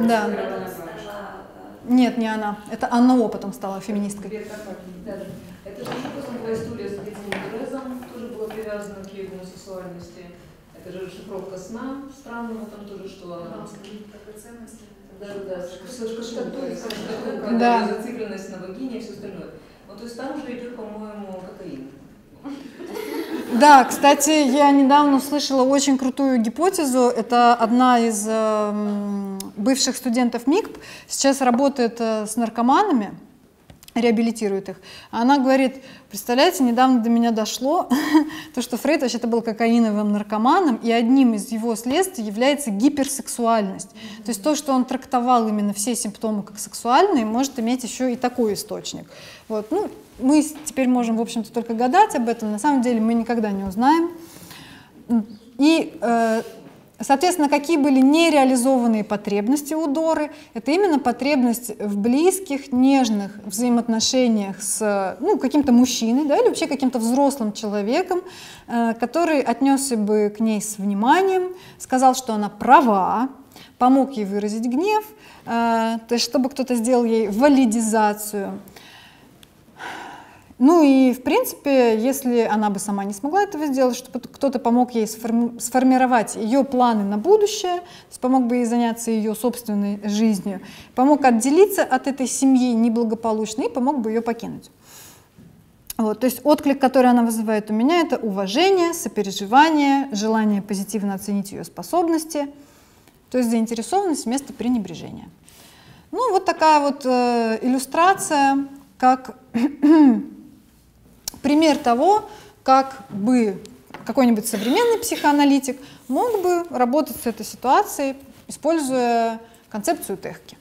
Нет, не она. Это Анна О потом стала феминисткой. Это же еще потом была история с Дэвидом Дерезом, тоже была привязана к ее гомосексуальности. Это же шифровка сна странного, там тоже, что она... Да, зацикленность на вагине и все остальное. Ну, то есть там уже идет, по-моему, кокаин. Да, кстати, я недавно услышала очень крутую гипотезу. Это одна из бывших студентов МИКП, сейчас работает с наркоманами, реабилитирует их. Она говорит, представляете, недавно до меня дошло, то, что Фрейд вообще-то был кокаиновым наркоманом, и одним из его следствий является гиперсексуальность. То есть то, что он трактовал именно все симптомы как сексуальные, может иметь еще и такой источник. Вот. Мы теперь можем, в общем-то, только гадать об этом, на самом деле мы никогда не узнаем. И, соответственно, какие были нереализованные потребности у Доры? Это именно потребность в близких, нежных взаимоотношениях с каким-то мужчиной, да, или вообще каким-то взрослым человеком, который отнесся бы к ней с вниманием, сказал, что она права, помог ей выразить гнев, то есть чтобы кто-то сделал ей валидизацию. И, в принципе, если она бы сама не смогла этого сделать, чтобы кто-то помог ей сформировать ее планы на будущее, помог бы ей заняться ее собственной жизнью, помог отделиться от этой семьи неблагополучной и помог бы ее покинуть. Вот, то есть отклик, который она вызывает у меня, это уважение, сопереживание, желание позитивно оценить ее способности, то есть заинтересованность вместо пренебрежения. Вот такая вот иллюстрация, как... пример того, как бы какой-нибудь современный психоаналитик мог бы работать с этой ситуацией, используя концепцию Техки.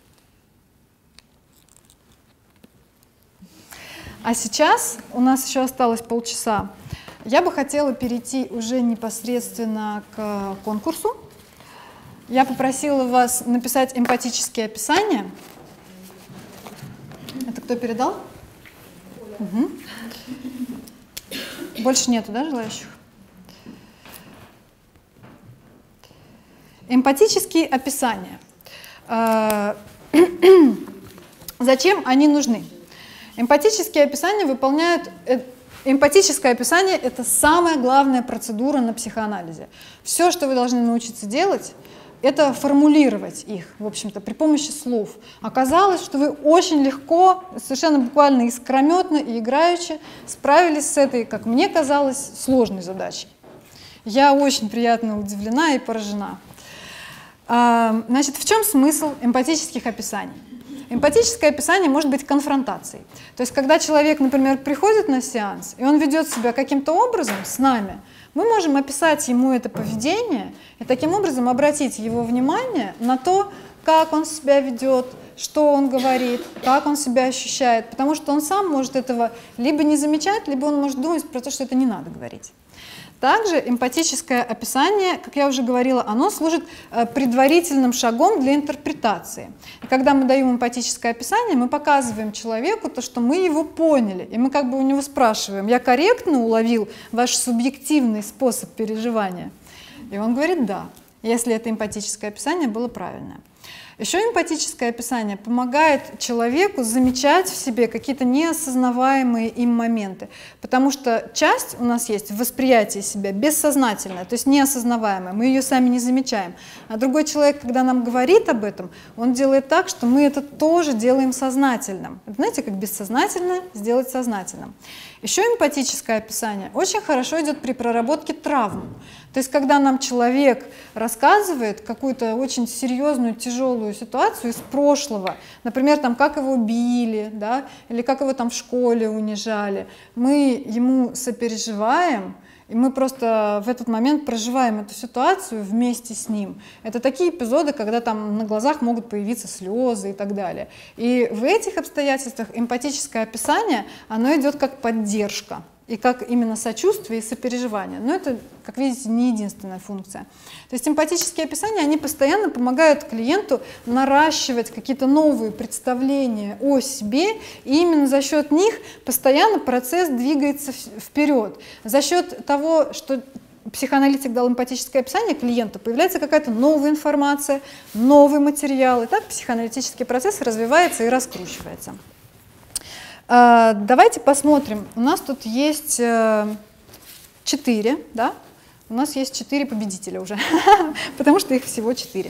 А сейчас у нас еще осталось полчаса. Я бы хотела перейти уже непосредственно к конкурсу. Я попросила вас написать эмпатические описания. Это кто передал? Угу. Больше нету, да, желающих? Эмпатические описания. Зачем они нужны? Эмпатические описания выполняют... Эмпатическое описание — это самая главная процедура на психоанализе. Все, что вы должны научиться делать, это формулировать их, в общем-то, при помощи слов. Оказалось, что вы очень легко, совершенно буквально искрометно и играючи справились с этой, как мне казалось, сложной задачей. Я очень приятно удивлена и поражена. Значит, в чем смысл эмпатических описаний? Эмпатическое описание может быть конфронтацией. То есть, когда человек, например, приходит на сеанс, и он ведет себя каким-то образом с нами, мы можем описать ему это поведение и таким образом обратить его внимание на то, как он себя ведет, что он говорит, как он себя ощущает, потому что он сам может этого либо не замечать, либо он может думать про то, что это не надо говорить. Также эмпатическое описание, как я уже говорила, оно служит предварительным шагом для интерпретации. И когда мы даем эмпатическое описание, мы показываем человеку то, что мы его поняли. И мы как бы у него спрашиваем: я корректно уловил ваш субъективный способ переживания? И он говорит да, если это эмпатическое описание было правильное. Еще эмпатическое описание помогает человеку замечать в себе какие-то неосознаваемые им моменты, потому что часть у нас есть в восприятии себя бессознательная, то есть неосознаваемая, мы ее сами не замечаем. А другой человек, когда нам говорит об этом, он делает так, что мы это тоже делаем сознательным. Знаете, как бессознательное сделать сознательным. Еще эмпатическое описание очень хорошо идет при проработке травм. То есть, когда нам человек рассказывает какую-то очень серьезную, тяжелую ситуацию из прошлого, например, там, как его били, да, или как его там в школе унижали, мы ему сопереживаем, и мы просто в этот момент проживаем эту ситуацию вместе с ним. Это такие эпизоды, когда там на глазах могут появиться слезы и так далее. И в этих обстоятельствах эмпатическое описание, оно идет как поддержка. И как именно сочувствие и сопереживание. Но это, как видите, не единственная функция. То есть эмпатические описания, они постоянно помогают клиенту наращивать какие-то новые представления о себе, и именно за счет них постоянно процесс двигается вперед. За счет того, что психоаналитик дал эмпатическое описание клиенту, появляется какая-то новая информация, новый материал, и так психоаналитический процесс развивается и раскручивается. Давайте посмотрим. У нас тут есть 4, да? У нас есть 4 победителя уже, потому что их всего 4.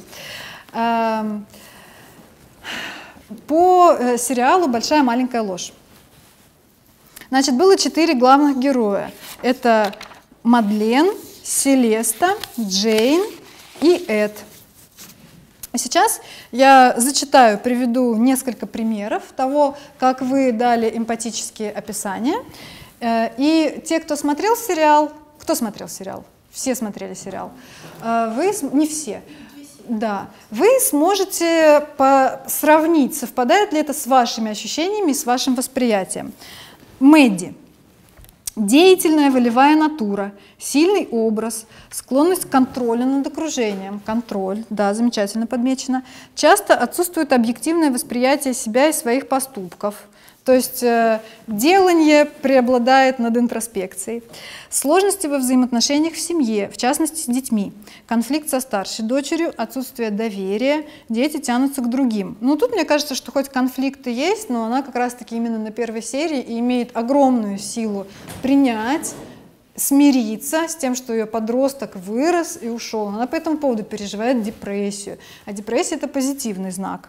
По сериалу «Большая маленькая ложь». Значит, было 4 главных героя. Это Мадлен, Селеста, Джейн и Эд. Сейчас я зачитаю, приведу несколько примеров того, как вы дали эмпатические описания. И те, кто смотрел сериал, кто смотрел сериал? Все смотрели сериал. Не все. Да. Вы сможете сравнить, совпадает ли это с вашими ощущениями, с вашим восприятием. Мэдди. Деятельная волевая натура, сильный образ, склонность к контролю над окружением. Контроль, да, замечательно подмечено. Часто отсутствует объективное восприятие себя и своих поступков. То есть делание преобладает над интроспекцией. Сложности во взаимоотношениях в семье, в частности с детьми. Конфликт со старшей дочерью, отсутствие доверия, дети тянутся к другим. Ну тут мне кажется, что хоть конфликты есть, но она как раз-таки именно на первой серии и имеет огромную силу принять, смириться с тем, что ее подросток вырос и ушел. Она по этому поводу переживает депрессию. А депрессия — это позитивный знак.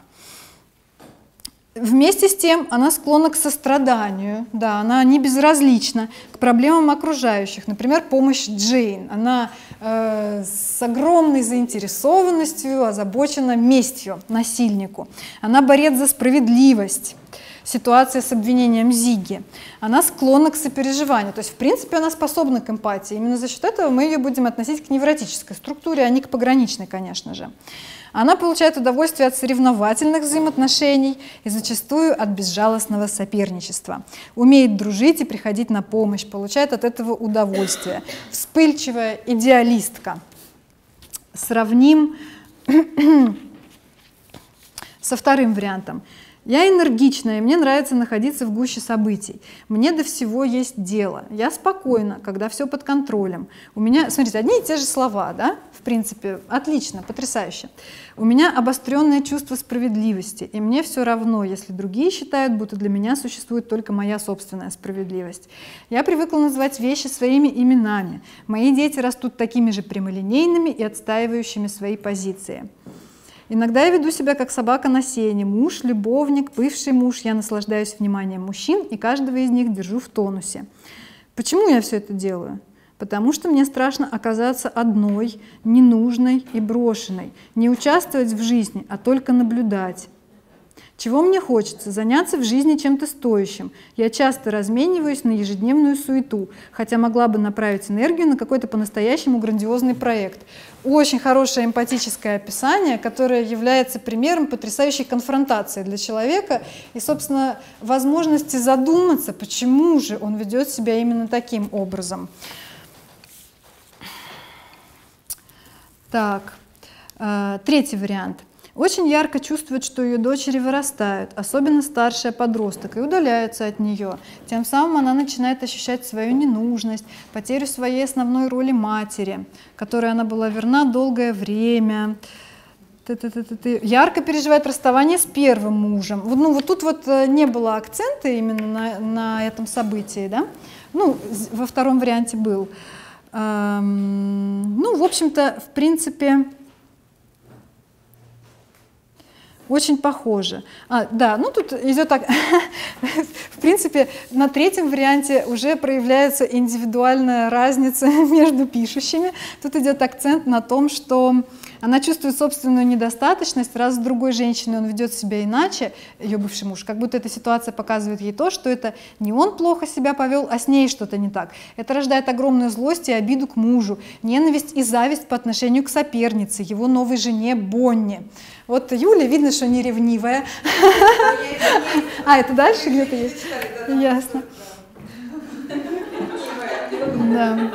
Вместе с тем она склонна к состраданию, да, она не безразлична к проблемам окружающих. Например, помощь Джейн. Она с огромной заинтересованностью озабочена местью насильнику. Она борец за справедливость. Ситуация с обвинением Зигги. Она склонна к сопереживанию. То есть, в принципе, она способна к эмпатии. Именно за счет этого мы ее будем относить к невротической структуре, а не к пограничной, конечно же. Она получает удовольствие от соревновательных взаимоотношений и зачастую от безжалостного соперничества. Умеет дружить и приходить на помощь, получает от этого удовольствие. Вспыльчивая идеалистка. Сравним со вторым вариантом. Я энергичная, и мне нравится находиться в гуще событий. Мне до всего есть дело. Я спокойна, когда все под контролем. У меня, смотрите, одни и те же слова, да? В принципе, отлично, потрясающе. У меня обостренное чувство справедливости, и мне все равно, если другие считают, будто для меня существует только моя собственная справедливость. Я привыкла называть вещи своими именами. Мои дети растут такими же прямолинейными и отстаивающими свои позиции. Иногда я веду себя как собака на сене. Муж, любовник, бывший муж. Я наслаждаюсь вниманием мужчин и каждого из них держу в тонусе. Почему я все это делаю? Потому что мне страшно оказаться одной, ненужной и брошенной. Не участвовать в жизни, а только наблюдать. Чего мне хочется? Заняться в жизни чем-то стоящим. Я часто размениваюсь на ежедневную суету, хотя могла бы направить энергию на какой-то по-настоящему грандиозный проект. Очень хорошее эмпатическое описание, которое является примером потрясающей конфронтации для человека и, собственно, возможности задуматься, почему же он ведет себя именно таким образом. Так, третий вариант. Очень ярко чувствует, что ее дочери вырастают, особенно старшая подросток, и удаляется от нее. Тем самым она начинает ощущать свою ненужность, потерю своей основной роли матери, которой она была верна долгое время. Ярко переживает расставание с первым мужем. Ну, вот тут вот не было акцента именно на этом событии, да? Ну, во втором варианте был. Ну, в общем-то, в принципе... Очень похоже. Да, ну тут идет так. В принципе, на третьем варианте уже проявляется индивидуальная разница между пишущими. Тут идет акцент на том, что она чувствует собственную недостаточность, раз с другой женщиной он ведет себя иначе, ее бывший муж, как будто эта ситуация показывает ей то, что это не он плохо себя повел, а с ней что-то не так. Это рождает огромную злость и обиду к мужу, ненависть и зависть по отношению к сопернице, его новой жене Бонни. Вот Юля, видно, что не ревнивая. А, это дальше где-то есть? Ясно. Да.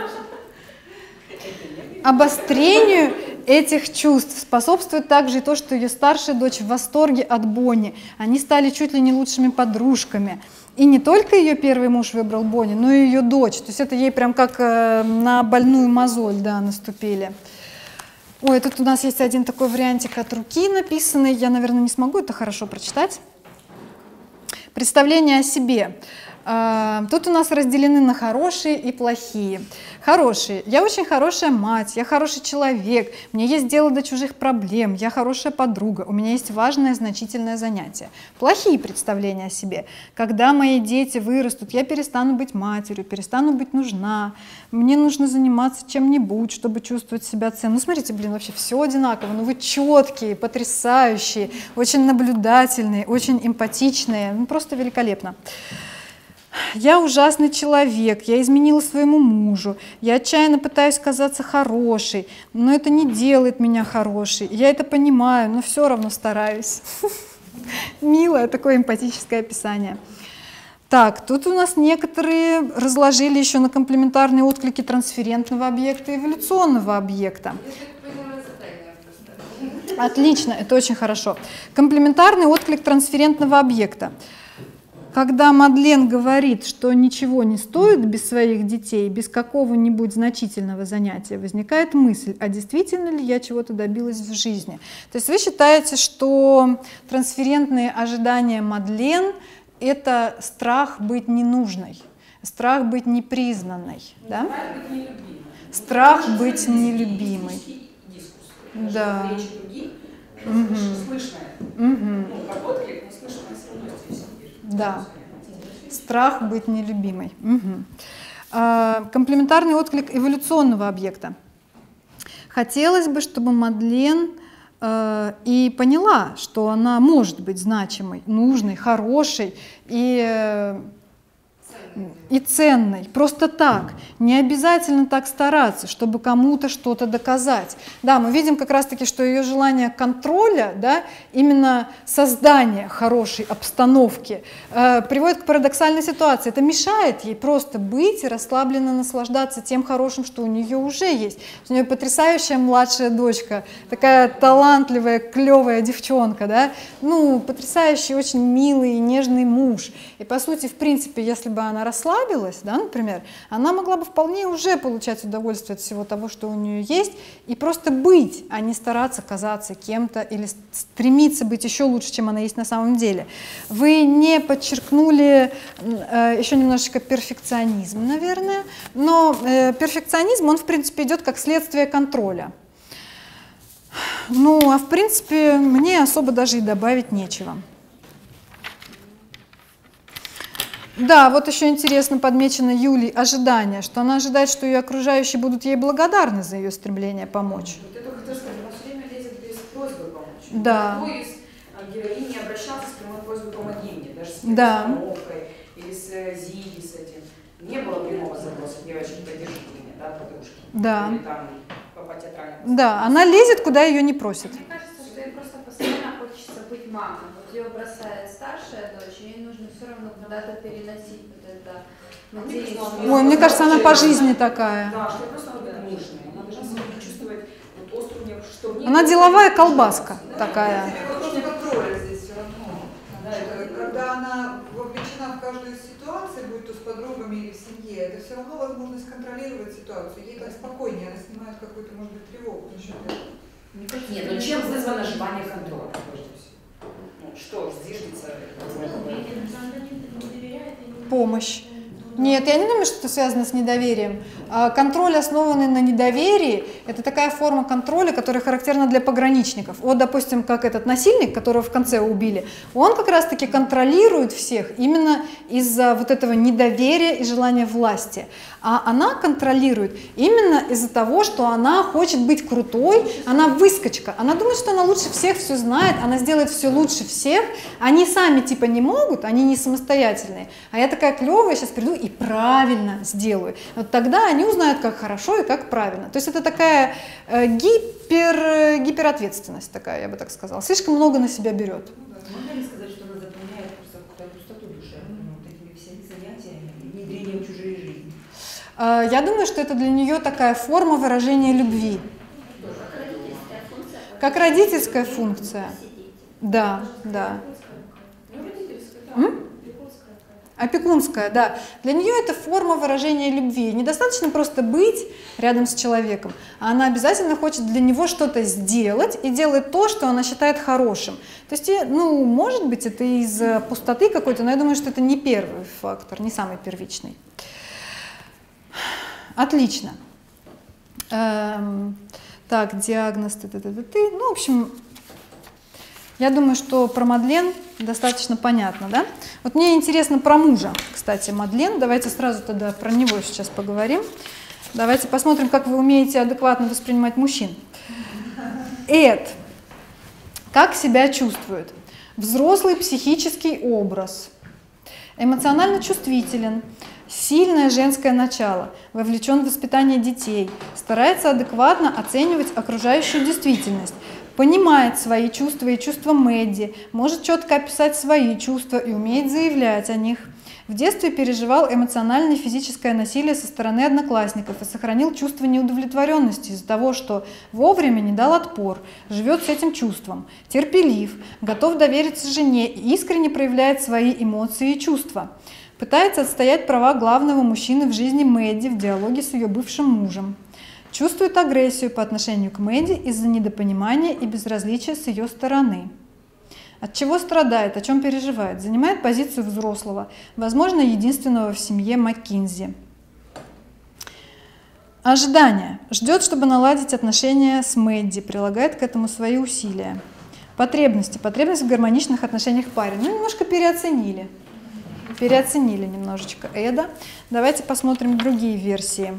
Обострению этих чувств способствует также и то, что ее старшая дочь в восторге от Бонни. Они стали чуть ли не лучшими подружками. И не только ее первый муж выбрал Бонни, но и ее дочь. То есть это ей прям как на больную мозоль, да, наступили. Ой, тут у нас есть один такой вариантик от руки написанный. Я, наверное, не смогу это хорошо прочитать. Представление о себе. Тут у нас разделены на хорошие и плохие. Хорошие. Я очень хорошая мать, я хороший человек, мне есть дело до чужих проблем, я хорошая подруга, у меня есть важное, значительное занятие. Плохие представления о себе. Когда мои дети вырастут, я перестану быть матерью, перестану быть нужна, мне нужно заниматься чем-нибудь, чтобы чувствовать себя ценной. Ну, смотрите, блин, вообще все одинаково, ну вы четкие, потрясающие, очень наблюдательные, очень эмпатичные, ну просто великолепно. Я ужасный человек, я изменила своему мужу, я отчаянно пытаюсь казаться хорошей, но это не делает меня хорошей, я это понимаю, но все равно стараюсь. Милое такое эмпатическое описание. Так, тут у нас некоторые разложили еще на комплементарные отклики трансферентного объекта и эволюционного объекта. Отлично, это очень хорошо. Комплементарный отклик трансферентного объекта. Когда Мадлен говорит, что ничего не стоит без своих детей, без какого-нибудь значительного занятия, возникает мысль, а действительно ли я чего-то добилась в жизни? То есть вы считаете, что трансферентные ожидания Мадлен – это страх быть ненужной, страх быть непризнанной, да? Страх быть нелюбимой. Да. Да, страх быть нелюбимой. Угу. Комплементарный отклик эволюционного объекта. Хотелось бы, чтобы Мадлен и поняла, что она может быть значимой, нужной, хорошей и ценной, просто так. Не обязательно так стараться, чтобы кому-то что-то доказать. Да, мы видим как раз-таки, что ее желание контроля, да, именно создание хорошей обстановки, приводит к парадоксальной ситуации. Это мешает ей просто быть и расслабленно наслаждаться тем хорошим, что у нее уже есть. У нее потрясающая младшая дочка, такая талантливая, клевая девчонка, да, ну, потрясающий, очень милый и нежный муж. И по сути, в принципе, если бы она расслабилась, да, например, она могла бы вполне уже получать удовольствие от всего того, что у нее есть, и просто быть, а не стараться казаться кем-то или стремиться быть еще лучше, чем она есть на самом деле. Вы не подчеркнули еще немножечко перфекционизм, наверное, но перфекционизм, он в принципе идет как следствие контроля. Ну, а в принципе, мне особо даже и добавить нечего. Да, вот еще интересно подмечено Юлей ожидание, что она ожидает, что ее окружающие будут ей благодарны за ее стремление помочь. Вот это хотел сказать, она все время лезет без просьбы помочь. Да. Никто из героинь не обращался с прямой просьбой «помоги мне», даже с Да. постановкой или с Зиги, с этим. Не было прямого запроса «девочки, поддержите меня», да, подружки. Да. Или там по театральному. Да, она лезет, куда ее не просят. Мне кажется, что ей просто постоянно хочется быть мамой. Вот ее бросает старшая дочь, и ей нужно все равно куда-то переносить вот это. Ой, мне кажется, она по жизни такая. Да, что просто вот это нужно. Она должна себя чувствовать вот острую, что в ней... Она деловая колбаска такая. Вопрос контроля здесь все равно. Когда она вовлечена в каждую ситуацию, будь то с подругами или в семье, это все равно возможность контролировать ситуацию. Ей так спокойнее, она снимает какую-то, может быть, тревогу насчет этого. Нет, ну чем вызвано желание контроля? Ну, что зиждется? Помощь. Нет, я не думаю, что это связано с недоверием. Контроль, основанный на недоверии, это такая форма контроля, которая характерна для пограничников. Вот, допустим, как этот насильник, которого в конце убили, он как раз-таки контролирует всех именно из-за вот этого недоверия и желания власти. А она контролирует именно из-за того, что она хочет быть крутой, она выскочка, она думает, что она лучше всех все знает, она сделает все лучше всех, они сами типа не могут, они не самостоятельные, а я такая клевая, сейчас приду и правильно сделаю. Вот тогда они узнают, как хорошо и как правильно. То есть это такая гиперответственность такая, я бы так сказала, слишком много на себя берет. Можно ли сказать, что она заполняет просто какую-то пустоту душевную вот такими всеми занятиями, внедрением в чужие жизни? Я думаю, что это для нее такая форма выражения любви. Как родительская функция. Да, да. Опекунская, да. Для нее это форма выражения любви. Недостаточно просто быть рядом с человеком, а она обязательно хочет для него что-то сделать и делает то, что она считает хорошим. То есть, ну, может быть, это из пустоты какой-то, но я думаю, что это не первый фактор, не самый первичный. Отлично. Так, диагноз, ну, в общем, я думаю, что про Мадлен достаточно понятно, да? Вот мне интересно про мужа, кстати, Мадлен. Давайте сразу тогда про него сейчас поговорим. Давайте посмотрим, как вы умеете адекватно воспринимать мужчин. Эд. Как себя чувствует? Взрослый психический образ. Эмоционально чувствителен. Сильное женское начало, вовлечен в воспитание детей, старается адекватно оценивать окружающую действительность, понимает свои чувства и чувства Мэдди, может четко описать свои чувства и умеет заявлять о них. В детстве переживал эмоциональное и физическое насилие со стороны одноклассников и сохранил чувство неудовлетворенности из-за того, что вовремя не дал отпор, живет с этим чувством, терпелив, готов довериться жене и искренне проявляет свои эмоции и чувства. Пытается отстоять права главного мужчины в жизни Мэдди в диалоге с ее бывшим мужем. Чувствует агрессию по отношению к Мэдди из-за недопонимания и безразличия с ее стороны. От чего страдает, о чем переживает? Занимает позицию взрослого, возможно, единственного в семье Маккинзи. Ожидания. Ждет, чтобы наладить отношения с Мэдди, прилагает к этому свои усилия. Потребности. Потребность в гармоничных отношениях в паре. Ну, немножко переоценили. Переоценили немножечко Эда. Давайте посмотрим другие версии.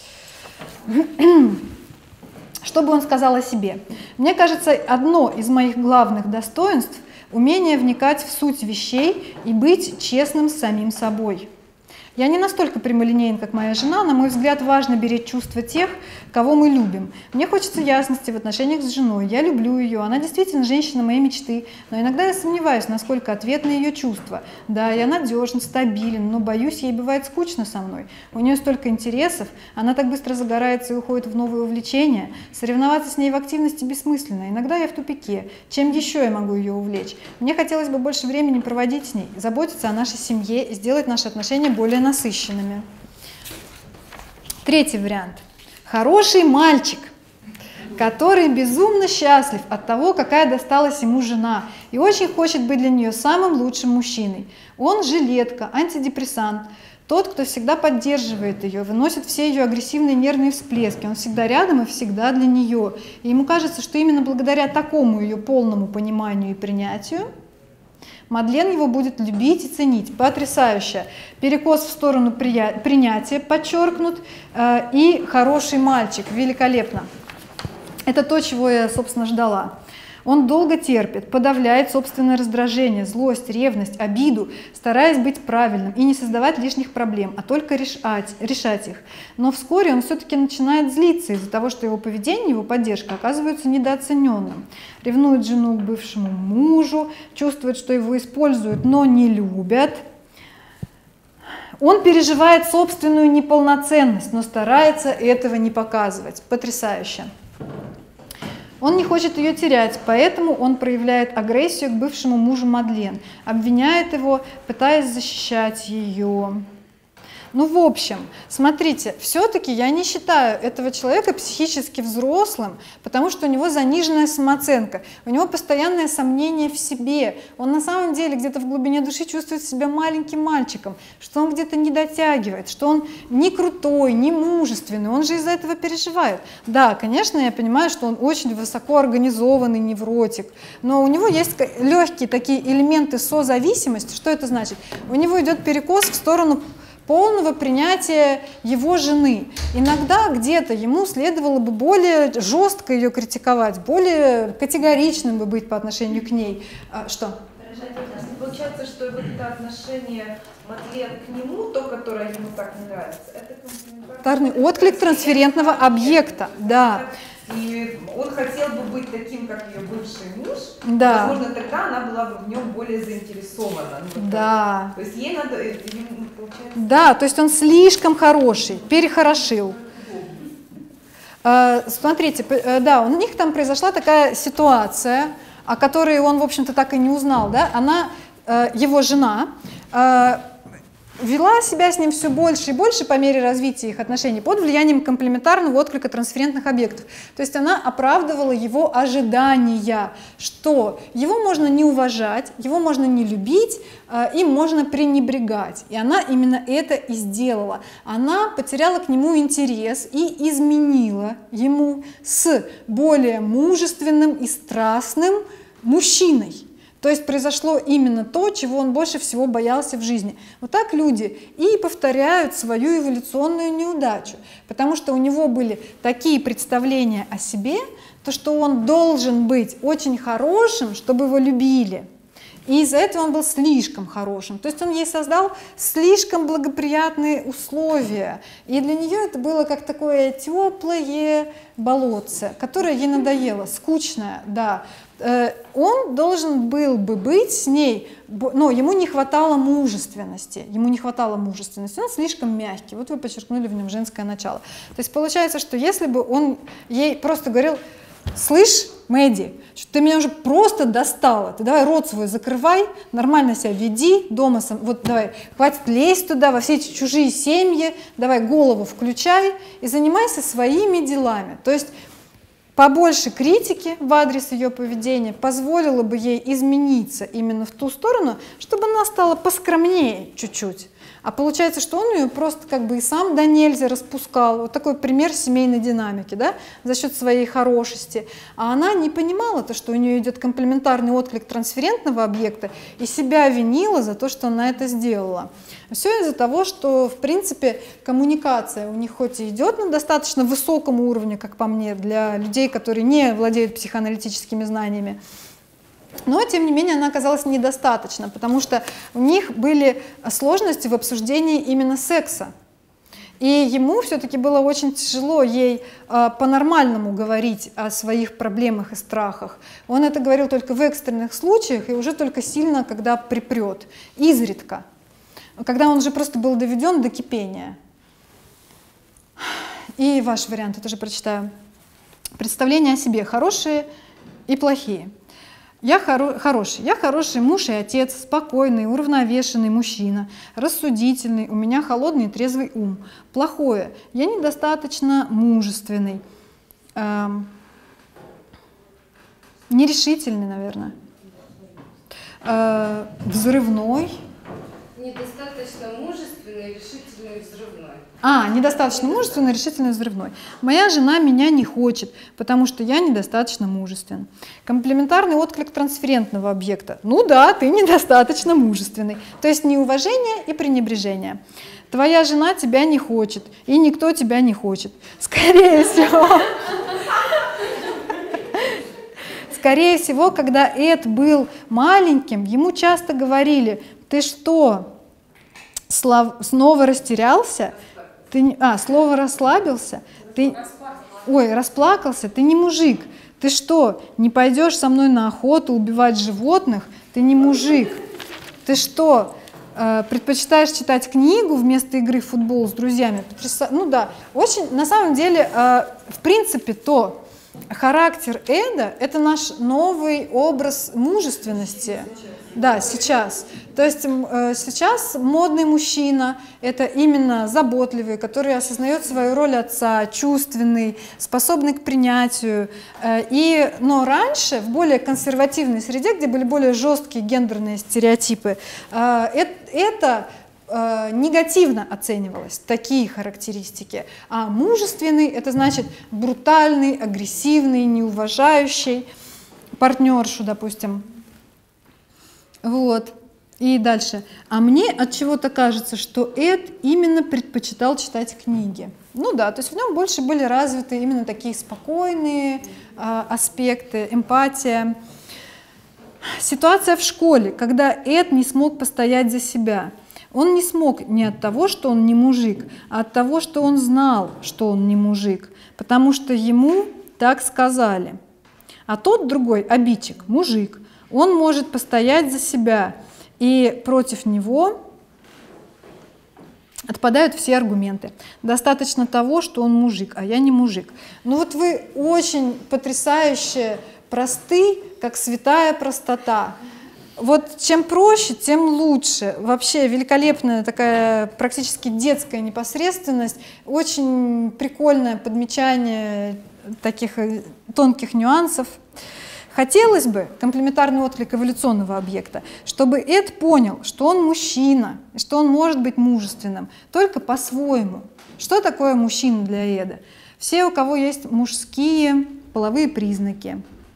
Что бы он сказал о себе? Мне кажется, одно из моих главных достоинств – умение вникать в суть вещей и быть честным с самим собой. Я не настолько прямолинеен, как моя жена. На мой взгляд, важно беречь чувства тех, кого мы любим. Мне хочется ясности в отношениях с женой. Я люблю ее. Она действительно женщина моей мечты. Но иногда я сомневаюсь, насколько ответны ее чувства. Да, я надежен, стабилен, но, боюсь, ей бывает скучно со мной. У нее столько интересов. Она так быстро загорается и уходит в новые увлечения. Соревноваться с ней в активности бессмысленно. Иногда я в тупике. Чем еще я могу ее увлечь? Мне хотелось бы больше времени проводить с ней, заботиться о нашей семье и сделать наши отношения более насыщенными. Третий вариант. Хороший мальчик, который безумно счастлив от того, какая досталась ему жена, и очень хочет быть для нее самым лучшим мужчиной. Он жилетка, антидепрессант, тот, кто всегда поддерживает ее, выносит все ее агрессивные нервные всплески. Он всегда рядом и всегда для нее. И ему кажется, что именно благодаря такому ее полному пониманию и принятию Мадлен его будет любить и ценить. Потрясающе. Перекос в сторону принятия подчеркнут. И хороший мальчик. Великолепно. Это то, чего я, собственно, ждала. Он долго терпит, подавляет собственное раздражение, злость, ревность, обиду, стараясь быть правильным и не создавать лишних проблем, а только решать их. Но вскоре он все-таки начинает злиться из-за того, что его поведение, его поддержка оказываются недооцененным. Ревнует жену к бывшему мужу, чувствует, что его используют, но не любят. Он переживает собственную неполноценность, но старается этого не показывать. Потрясающе. Он не хочет ее терять, поэтому он проявляет агрессию к бывшему мужу Мадлен, обвиняет его, пытаясь защищать ее. Ну, в общем, смотрите, все-таки я не считаю этого человека психически взрослым, потому что у него заниженная самооценка, у него постоянное сомнение в себе. Он на самом деле где-то в глубине души чувствует себя маленьким мальчиком, что он где-то не дотягивает, что он не крутой, не мужественный, он же из-за этого переживает. Да, конечно, я понимаю, что он очень высокоорганизованный невротик, но у него есть легкие такие элементы созависимости. Что это значит? У него идет перекос в сторону полного принятия его жены. Иногда где-то ему следовало бы более жестко ее критиковать, более категоричным бы быть по отношению к ней. Что? Получается, что вот это отношение Мадлен к нему, то, которое ему так не нравится, это комплементарный отклик трансферентного объекта. Да. И он хотел бы быть таким, как ее бывший муж, да. Возможно, тогда она была бы в нем более заинтересована. Ну, да. То есть ей надо, получается... Да, то есть он слишком хороший, перехорошил. Смотрите, да, у них там произошла такая ситуация, о которой он, в общем-то, так и не узнал, да, она, его жена, вела себя с ним все больше и больше по мере развития их отношений под влиянием комплементарного отклика трансферентных объектов. То есть она оправдывала его ожидания, что его можно не уважать, его можно не любить, им можно пренебрегать. И она именно это и сделала. Она потеряла к нему интерес и изменила ему с более мужественным и страстным мужчиной. То есть произошло именно то, чего он больше всего боялся в жизни. Вот так люди и повторяют свою эволюционную неудачу, потому что у него были такие представления о себе, то что он должен быть очень хорошим, чтобы его любили. И из-за этого он был слишком хорошим. То есть он ей создал слишком благоприятные условия. И для нее это было как такое теплое болотце, которое ей надоело, скучное, да. Он должен был бы быть с ней, но ему не хватало мужественности. Он слишком мягкий. Вот вы подчеркнули в нем женское начало. То есть получается, что если бы он ей просто говорил: слышь, Мэдди, ты меня уже просто достала, ты давай рот свой закрывай, нормально себя веди, дома, вот давай, хватит лезть туда, во все эти чужие семьи, давай голову включай и занимайся своими делами. То есть побольше критики в адрес ее поведения позволило бы ей измениться именно в ту сторону, чтобы она стала поскромнее чуть-чуть. А получается, что он ее просто как бы и сам до нельзя распускал. Вот такой пример семейной динамики, да, за счет своей хорошести. А она не понимала то, что у нее идет комплементарный отклик трансферентного объекта, и себя винила за то, что она это сделала. Все из-за того, что, в принципе, коммуникация у них хоть и идет на достаточно высоком уровне, как по мне, для людей, которые не владеют психоаналитическими знаниями, но, тем не менее, она оказалась недостаточно, потому что у них были сложности в обсуждении именно секса. И ему все-таки было очень тяжело ей по-нормальному говорить о своих проблемах и страхах. Он это говорил только в экстренных случаях и уже только сильно, когда припрет, изредка, когда он уже просто был доведен до кипения. И ваш вариант, я тоже прочитаю. Представления о себе хорошие и плохие. Я хороший муж и отец, спокойный, уравновешенный мужчина, рассудительный, у меня холодный и трезвый ум. Плохое, я недостаточно мужественный, нерешительный, наверное, взрывной. Недостаточно мужественный, решительный, взрывной. Недостаточно мужественный, решительный, взрывной. Моя жена меня не хочет, потому что я недостаточно мужествен. Комплементарный отклик трансферентного объекта. Ну да, ты недостаточно мужественный. То есть неуважение и пренебрежение. Твоя жена тебя не хочет, и никто тебя не хочет. Скорее скорее всего, когда Эд был маленьким, ему часто говорили: ты что, снова растерялся? Слово расслабился? Ты... Ой, расплакался? Ты не мужик. Ты что, не пойдешь со мной на охоту убивать животных? Ты не мужик. Ты что, предпочитаешь читать книгу вместо игры в футбол с друзьями? Ну да, очень, на самом деле, в принципе, характер Эда — это наш новый образ мужественности. Да, сейчас. То есть сейчас модный мужчина — это именно заботливый, который осознает свою роль отца, чувственный, способный к принятию. Но раньше, в более консервативной среде, где были более жесткие гендерные стереотипы, это негативно оценивалось, такие характеристики. А мужественный — это значит брутальный, агрессивный, неуважающий партнершу, допустим. Вот. И дальше. А мне от чего-то кажется, что Эд именно предпочитал читать книги. Ну да, то есть в нем больше были развиты именно такие спокойные аспекты, эмпатия. Ситуация в школе, когда Эд не смог постоять за себя. Он не смог не от того, что он не мужик, а от того, что он знал, что он не мужик, потому что ему так сказали. А тот другой, обидчик, мужик, он может постоять за себя, и против него отпадают все аргументы. Достаточно того, что он мужик, а я не мужик. Ну вот вы очень потрясающе просты, как святая простота. Вот чем проще, тем лучше. Вообще великолепная такая практически детская непосредственность, очень прикольное подмечание таких тонких нюансов. Хотелось бы, комплементарный отклик эволюционного объекта, чтобы Эд понял, что он мужчина, что он может быть мужественным, только по-своему. Что такое мужчина для Эда? Все, у кого есть мужские половые признаки.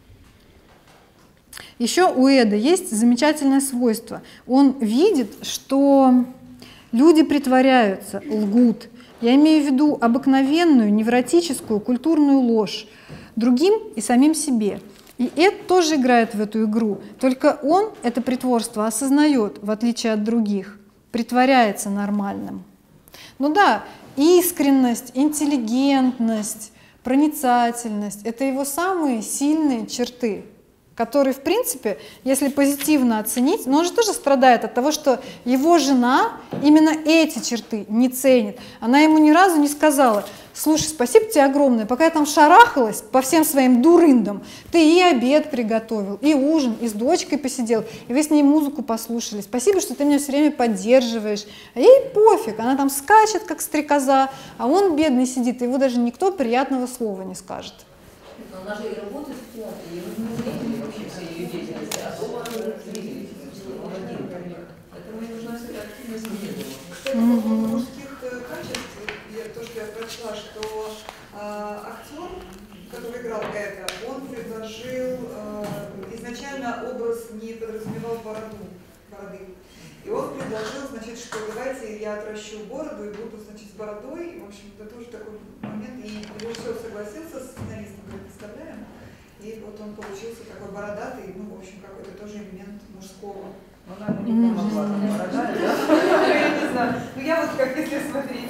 Еще у Эда есть замечательное свойство. Он видит, что люди притворяются, лгут. Я имею в виду обыкновенную, невротическую, культурную ложь другим и самим себе. И Эд тоже играет в эту игру, только он это притворство осознает, в отличие от других, притворяется нормальным. Ну да, искренность, интеллигентность, проницательность — это его самые сильные черты, которые, в принципе, если позитивно оценить, но он же тоже страдает от того, что его жена именно эти черты не ценит. Она ему ни разу не сказала: слушай, спасибо тебе огромное, пока я там шарахалась по всем своим дурындам, ты и обед приготовил, и ужин, и с дочкой посидел, и вы с ней музыку послушали. Спасибо, что ты меня все время поддерживаешь. А ей пофиг, она там скачет, как стрекоза, а он бедный сидит, и его даже никто приятного слова не скажет. Она же и работает в театре, и нужны зрители вообще всей ее деятельности, а то зрители, он один. Поэтому ей нужна вся активность медиа. Кстати, по поводу мужских качеств, то, что я прочла, что актер, который играл это, он предложил, изначально образ не подразумевал бороды. И он предложил, значит, что давайте я отращу бороду и буду, значит, с бородой. И, в общем, это тоже такой момент. И режиссер согласился с сценаристом, мы представляем. И вот он получился такой бородатый, ну, в общем, какой-то тоже элемент мужского. Она ему не помогла, там бородатый, да? Я не знаю. Ну, я вот как если смотреть,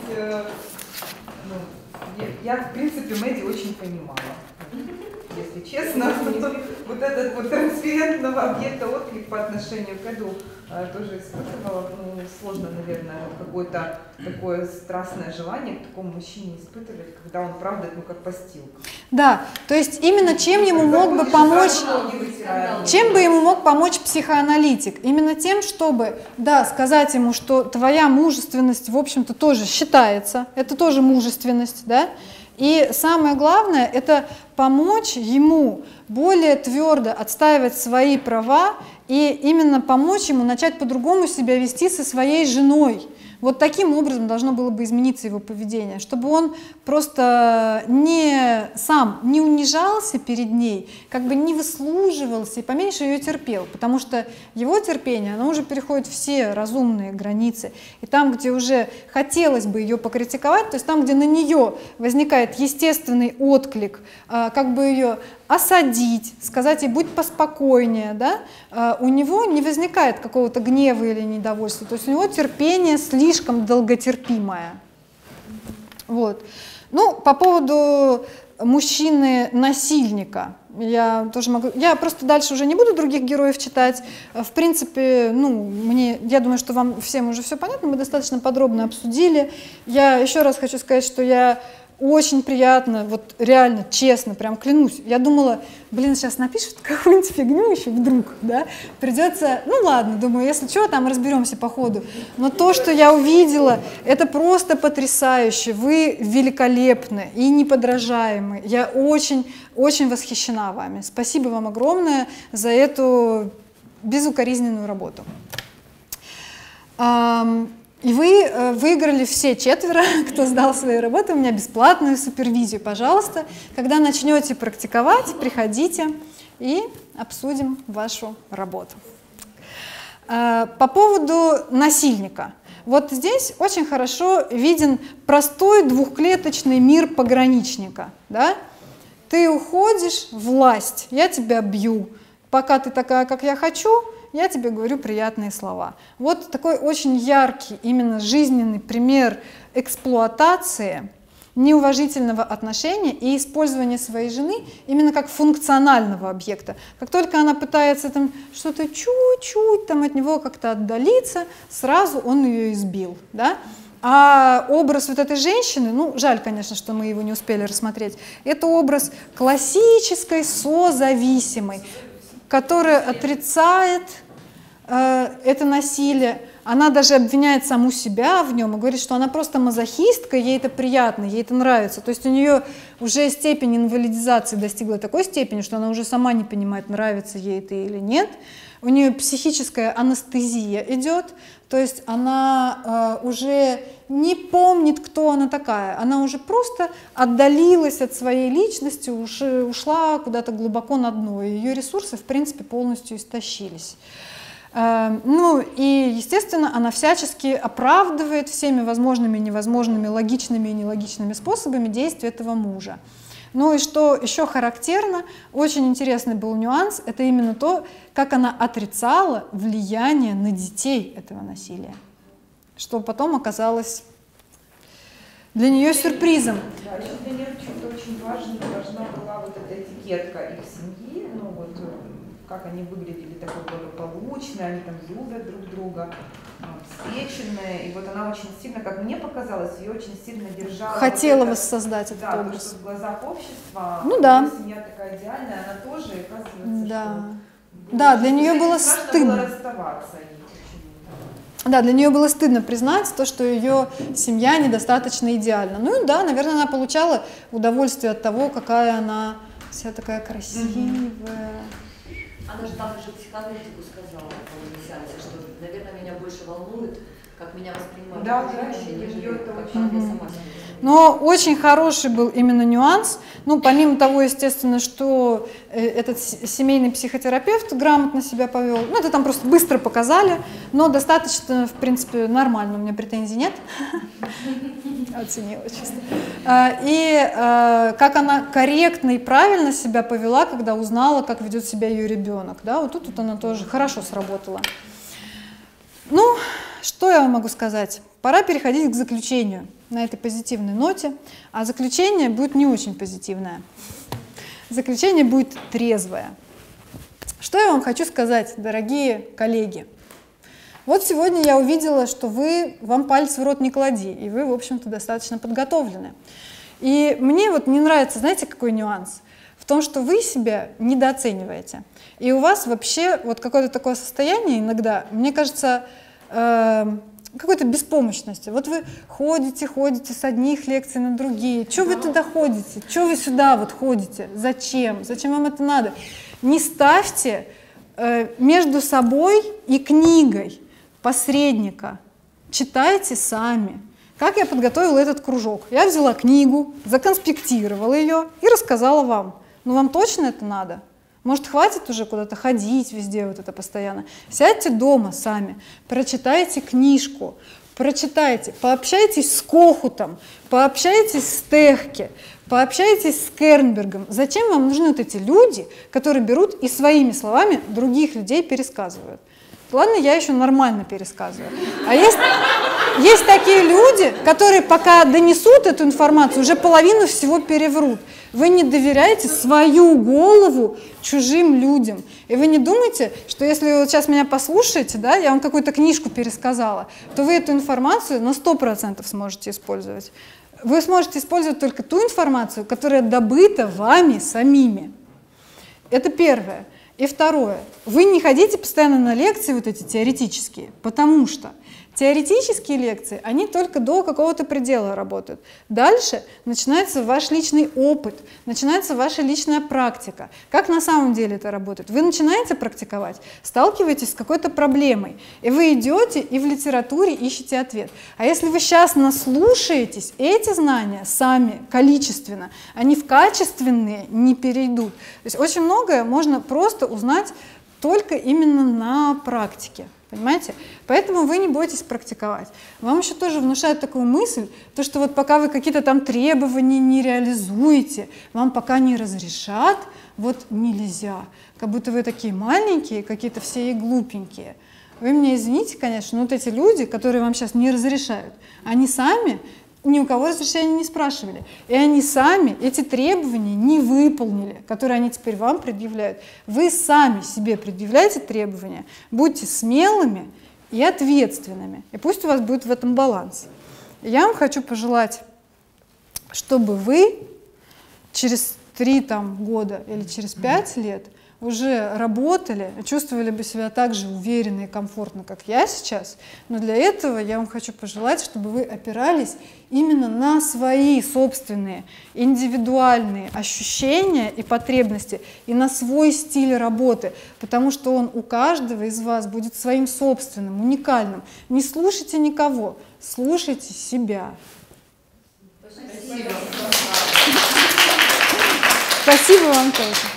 я, в принципе, Мэдди очень понимала. Если честно, вот этот вот трансферентного объекта отклик по отношению к Эду тоже испытывала, ну, сложно, наверное, какое-то такое страстное желание к такому мужчине испытывать, когда он, правда, ну, как постилка. Да, то есть именно чем ему мог бы помочь, чем бы ему мог помочь психоаналитик? Именно тем, чтобы, да, сказать ему, что твоя мужественность, в общем-то, тоже считается, это тоже мужественность, да? И самое главное — это помочь ему более твердо отстаивать свои права и именно помочь ему начать по-другому себя вести со своей женой. Вот таким образом должно было бы измениться его поведение, чтобы он просто сам не унижался перед ней, как бы не выслуживался и поменьше ее терпел, потому что его терпение, оно уже переходит все разумные границы. И там, где уже хотелось бы ее покритиковать, то есть там, где на нее возникает естественный отклик, как бы ее осадить, сказать ей будь поспокойнее, да, у него не возникает какого-то гнева или недовольства, то есть у него терпение слишком долготерпимое. Вот. Ну, по поводу мужчины-насильника, я тоже могу, я просто дальше уже не буду других героев читать, в принципе, ну, я думаю, что вам всем уже все понятно, мы достаточно подробно обсудили. Я еще раз хочу сказать, что я очень приятно, вот реально, честно, прям клянусь. Я думала, блин, сейчас напишут какую-нибудь фигню еще вдруг, да, придется, ну ладно, думаю, если что, там разберемся по ходу. Но то, что я увидела, это просто потрясающе. Вы великолепны и неподражаемы. Я очень, очень восхищена вами. Спасибо вам огромное за эту безукоризненную работу. И вы выиграли все 4, кто сдал свои работы, у меня бесплатную супервизию. Пожалуйста, когда начнете практиковать, приходите и обсудим вашу работу. По поводу насильника. Вот здесь очень хорошо виден простой двухклеточный мир пограничника. Да? Ты уходишь, власть, я тебя бью. Пока ты такая, как я хочу, я тебе говорю приятные слова. Вот такой очень яркий, именно жизненный пример эксплуатации, неуважительного отношения и использования своей жены именно как функционального объекта. Как только она пытается там что-то чуть-чуть там от него как-то отдалиться, сразу он ее избил. Да? А образ вот этой женщины, ну, жаль, конечно, что мы его не успели рассмотреть, это образ классической созависимой, которая отрицает это насилие, она даже обвиняет саму себя в нем и говорит, что она просто мазохистка, ей это приятно, ей это нравится. То есть у нее уже степень инвалидизации достигла такой степени, что она уже сама не понимает, нравится ей это или нет. У нее психическая анестезия идет, то есть она уже не помнит, кто она такая, она уже просто отдалилась от своей личности, ушла куда-то глубоко на дно, и ее ресурсы, в принципе, полностью истощились. Ну и, естественно, она всячески оправдывает всеми возможными и невозможными, логичными и нелогичными способами действия этого мужа. Ну и что еще характерно, очень интересный был нюанс, это именно то, как она отрицала влияние на детей этого насилия, что потом оказалось для нее сюрпризом. Да, еще для нее что-то очень важное должна была вот эта этикетка их семьи, ну вот как они выглядели такой благополучные, они там любят друг друга, обеспеченные, и вот она очень сильно, как мне показалось, ее очень сильно держала. Хотела вот воссоздать этот да, образ. Что в глазах общества, ну да. Семья такая идеальная, она тоже, оказывается, да. что... Да, для нее было стыдно. Было расставаться. Да, для нее было стыдно признать то, что ее семья недостаточно идеальна. Ну и да, наверное, она получала удовольствие от того, какая она вся такая красивая. Она же там уже психоаналитику сказала по сеансе, что, наверное, меня больше волнует, как меня воспринимают окружающие, нежели как я сама себя. Но очень хороший был именно нюанс. Ну, помимо того, естественно, что этот семейный психотерапевт грамотно себя повел. Ну, это там просто быстро показали, но достаточно, в принципе, нормально. У меня претензий нет. Оценила чисто. И как она корректно и правильно себя повела, когда узнала, как ведет себя ее ребенок. Да, вот тут она тоже хорошо сработала. Ну, что я вам могу сказать? Пора переходить к заключению на этой позитивной ноте, а заключение будет не очень позитивное. Заключение будет трезвое. Что я вам хочу сказать, дорогие коллеги? Вот сегодня я увидела, что вам палец в рот не клади, и вы, в общем-то, достаточно подготовлены. И мне вот не нравится, знаете, какой нюанс? В том, что вы себя недооцениваете. И у вас вообще вот какое-то такое состояние иногда, мне кажется, какой-то беспомощности. Вот вы ходите с одних лекций на другие. Чего вы туда ходите? Чего вы сюда вот ходите? Зачем? Зачем вам это надо? Не ставьте между собой и книгой посредника. Читайте сами. Как я подготовила этот кружок? Я взяла книгу, законспектировала ее и рассказала вам. Ну вам точно это надо? Может, хватит уже куда-то ходить везде вот это постоянно? Сядьте дома сами, прочитайте книжку, прочитайте, пообщайтесь с Кохутом, пообщайтесь с Техке, пообщайтесь с Кернбергом. Зачем вам нужны вот эти люди, которые берут и своими словами других людей пересказывают? Ладно, я еще нормально пересказываю. А есть такие люди, которые пока донесут эту информацию, уже половину всего переврут. Вы не доверяете свою голову чужим людям. И вы не думайте, что если вы вот сейчас меня послушаете, да, я вам какую-то книжку пересказала, то вы эту информацию на 100% сможете использовать. Вы сможете использовать только ту информацию, которая добыта вами самими. Это первое. И второе. Вы не ходите постоянно на лекции вот эти теоретические, потому что теоретические лекции, они только до какого-то предела работают. Дальше начинается ваш личный опыт, начинается ваша личная практика. Как на самом деле это работает? Вы начинаете практиковать, сталкиваетесь с какой-то проблемой, и вы идете и в литературе ищете ответ. А если вы сейчас наслушаетесь, эти знания сами количественно, они в качественные не перейдут. То есть очень многое можно просто узнать только именно на практике. Понимаете? Поэтому вы не бойтесь практиковать. Вам еще тоже внушают такую мысль, то, что вот пока вы какие-то там требования не реализуете, вам пока не разрешат, вот нельзя. Как будто вы такие маленькие, какие-то все и глупенькие. Вы меня извините, конечно, но вот эти люди, которые вам сейчас не разрешают, они сами ни у кого разрешения не спрашивали. И они сами эти требования не выполнили, которые они теперь вам предъявляют. Вы сами себе предъявляете требования, будьте смелыми и ответственными. И пусть у вас будет в этом баланс. Я вам хочу пожелать, чтобы вы через 3 года или через 5 лет уже работали, чувствовали бы себя так же уверенно и комфортно, как я сейчас. Но для этого я вам хочу пожелать, чтобы вы опирались именно на свои собственные индивидуальные ощущения и потребности, и на свой стиль работы, потому что он у каждого из вас будет своим собственным, уникальным. Не слушайте никого, слушайте себя. Спасибо. Спасибо вам тоже.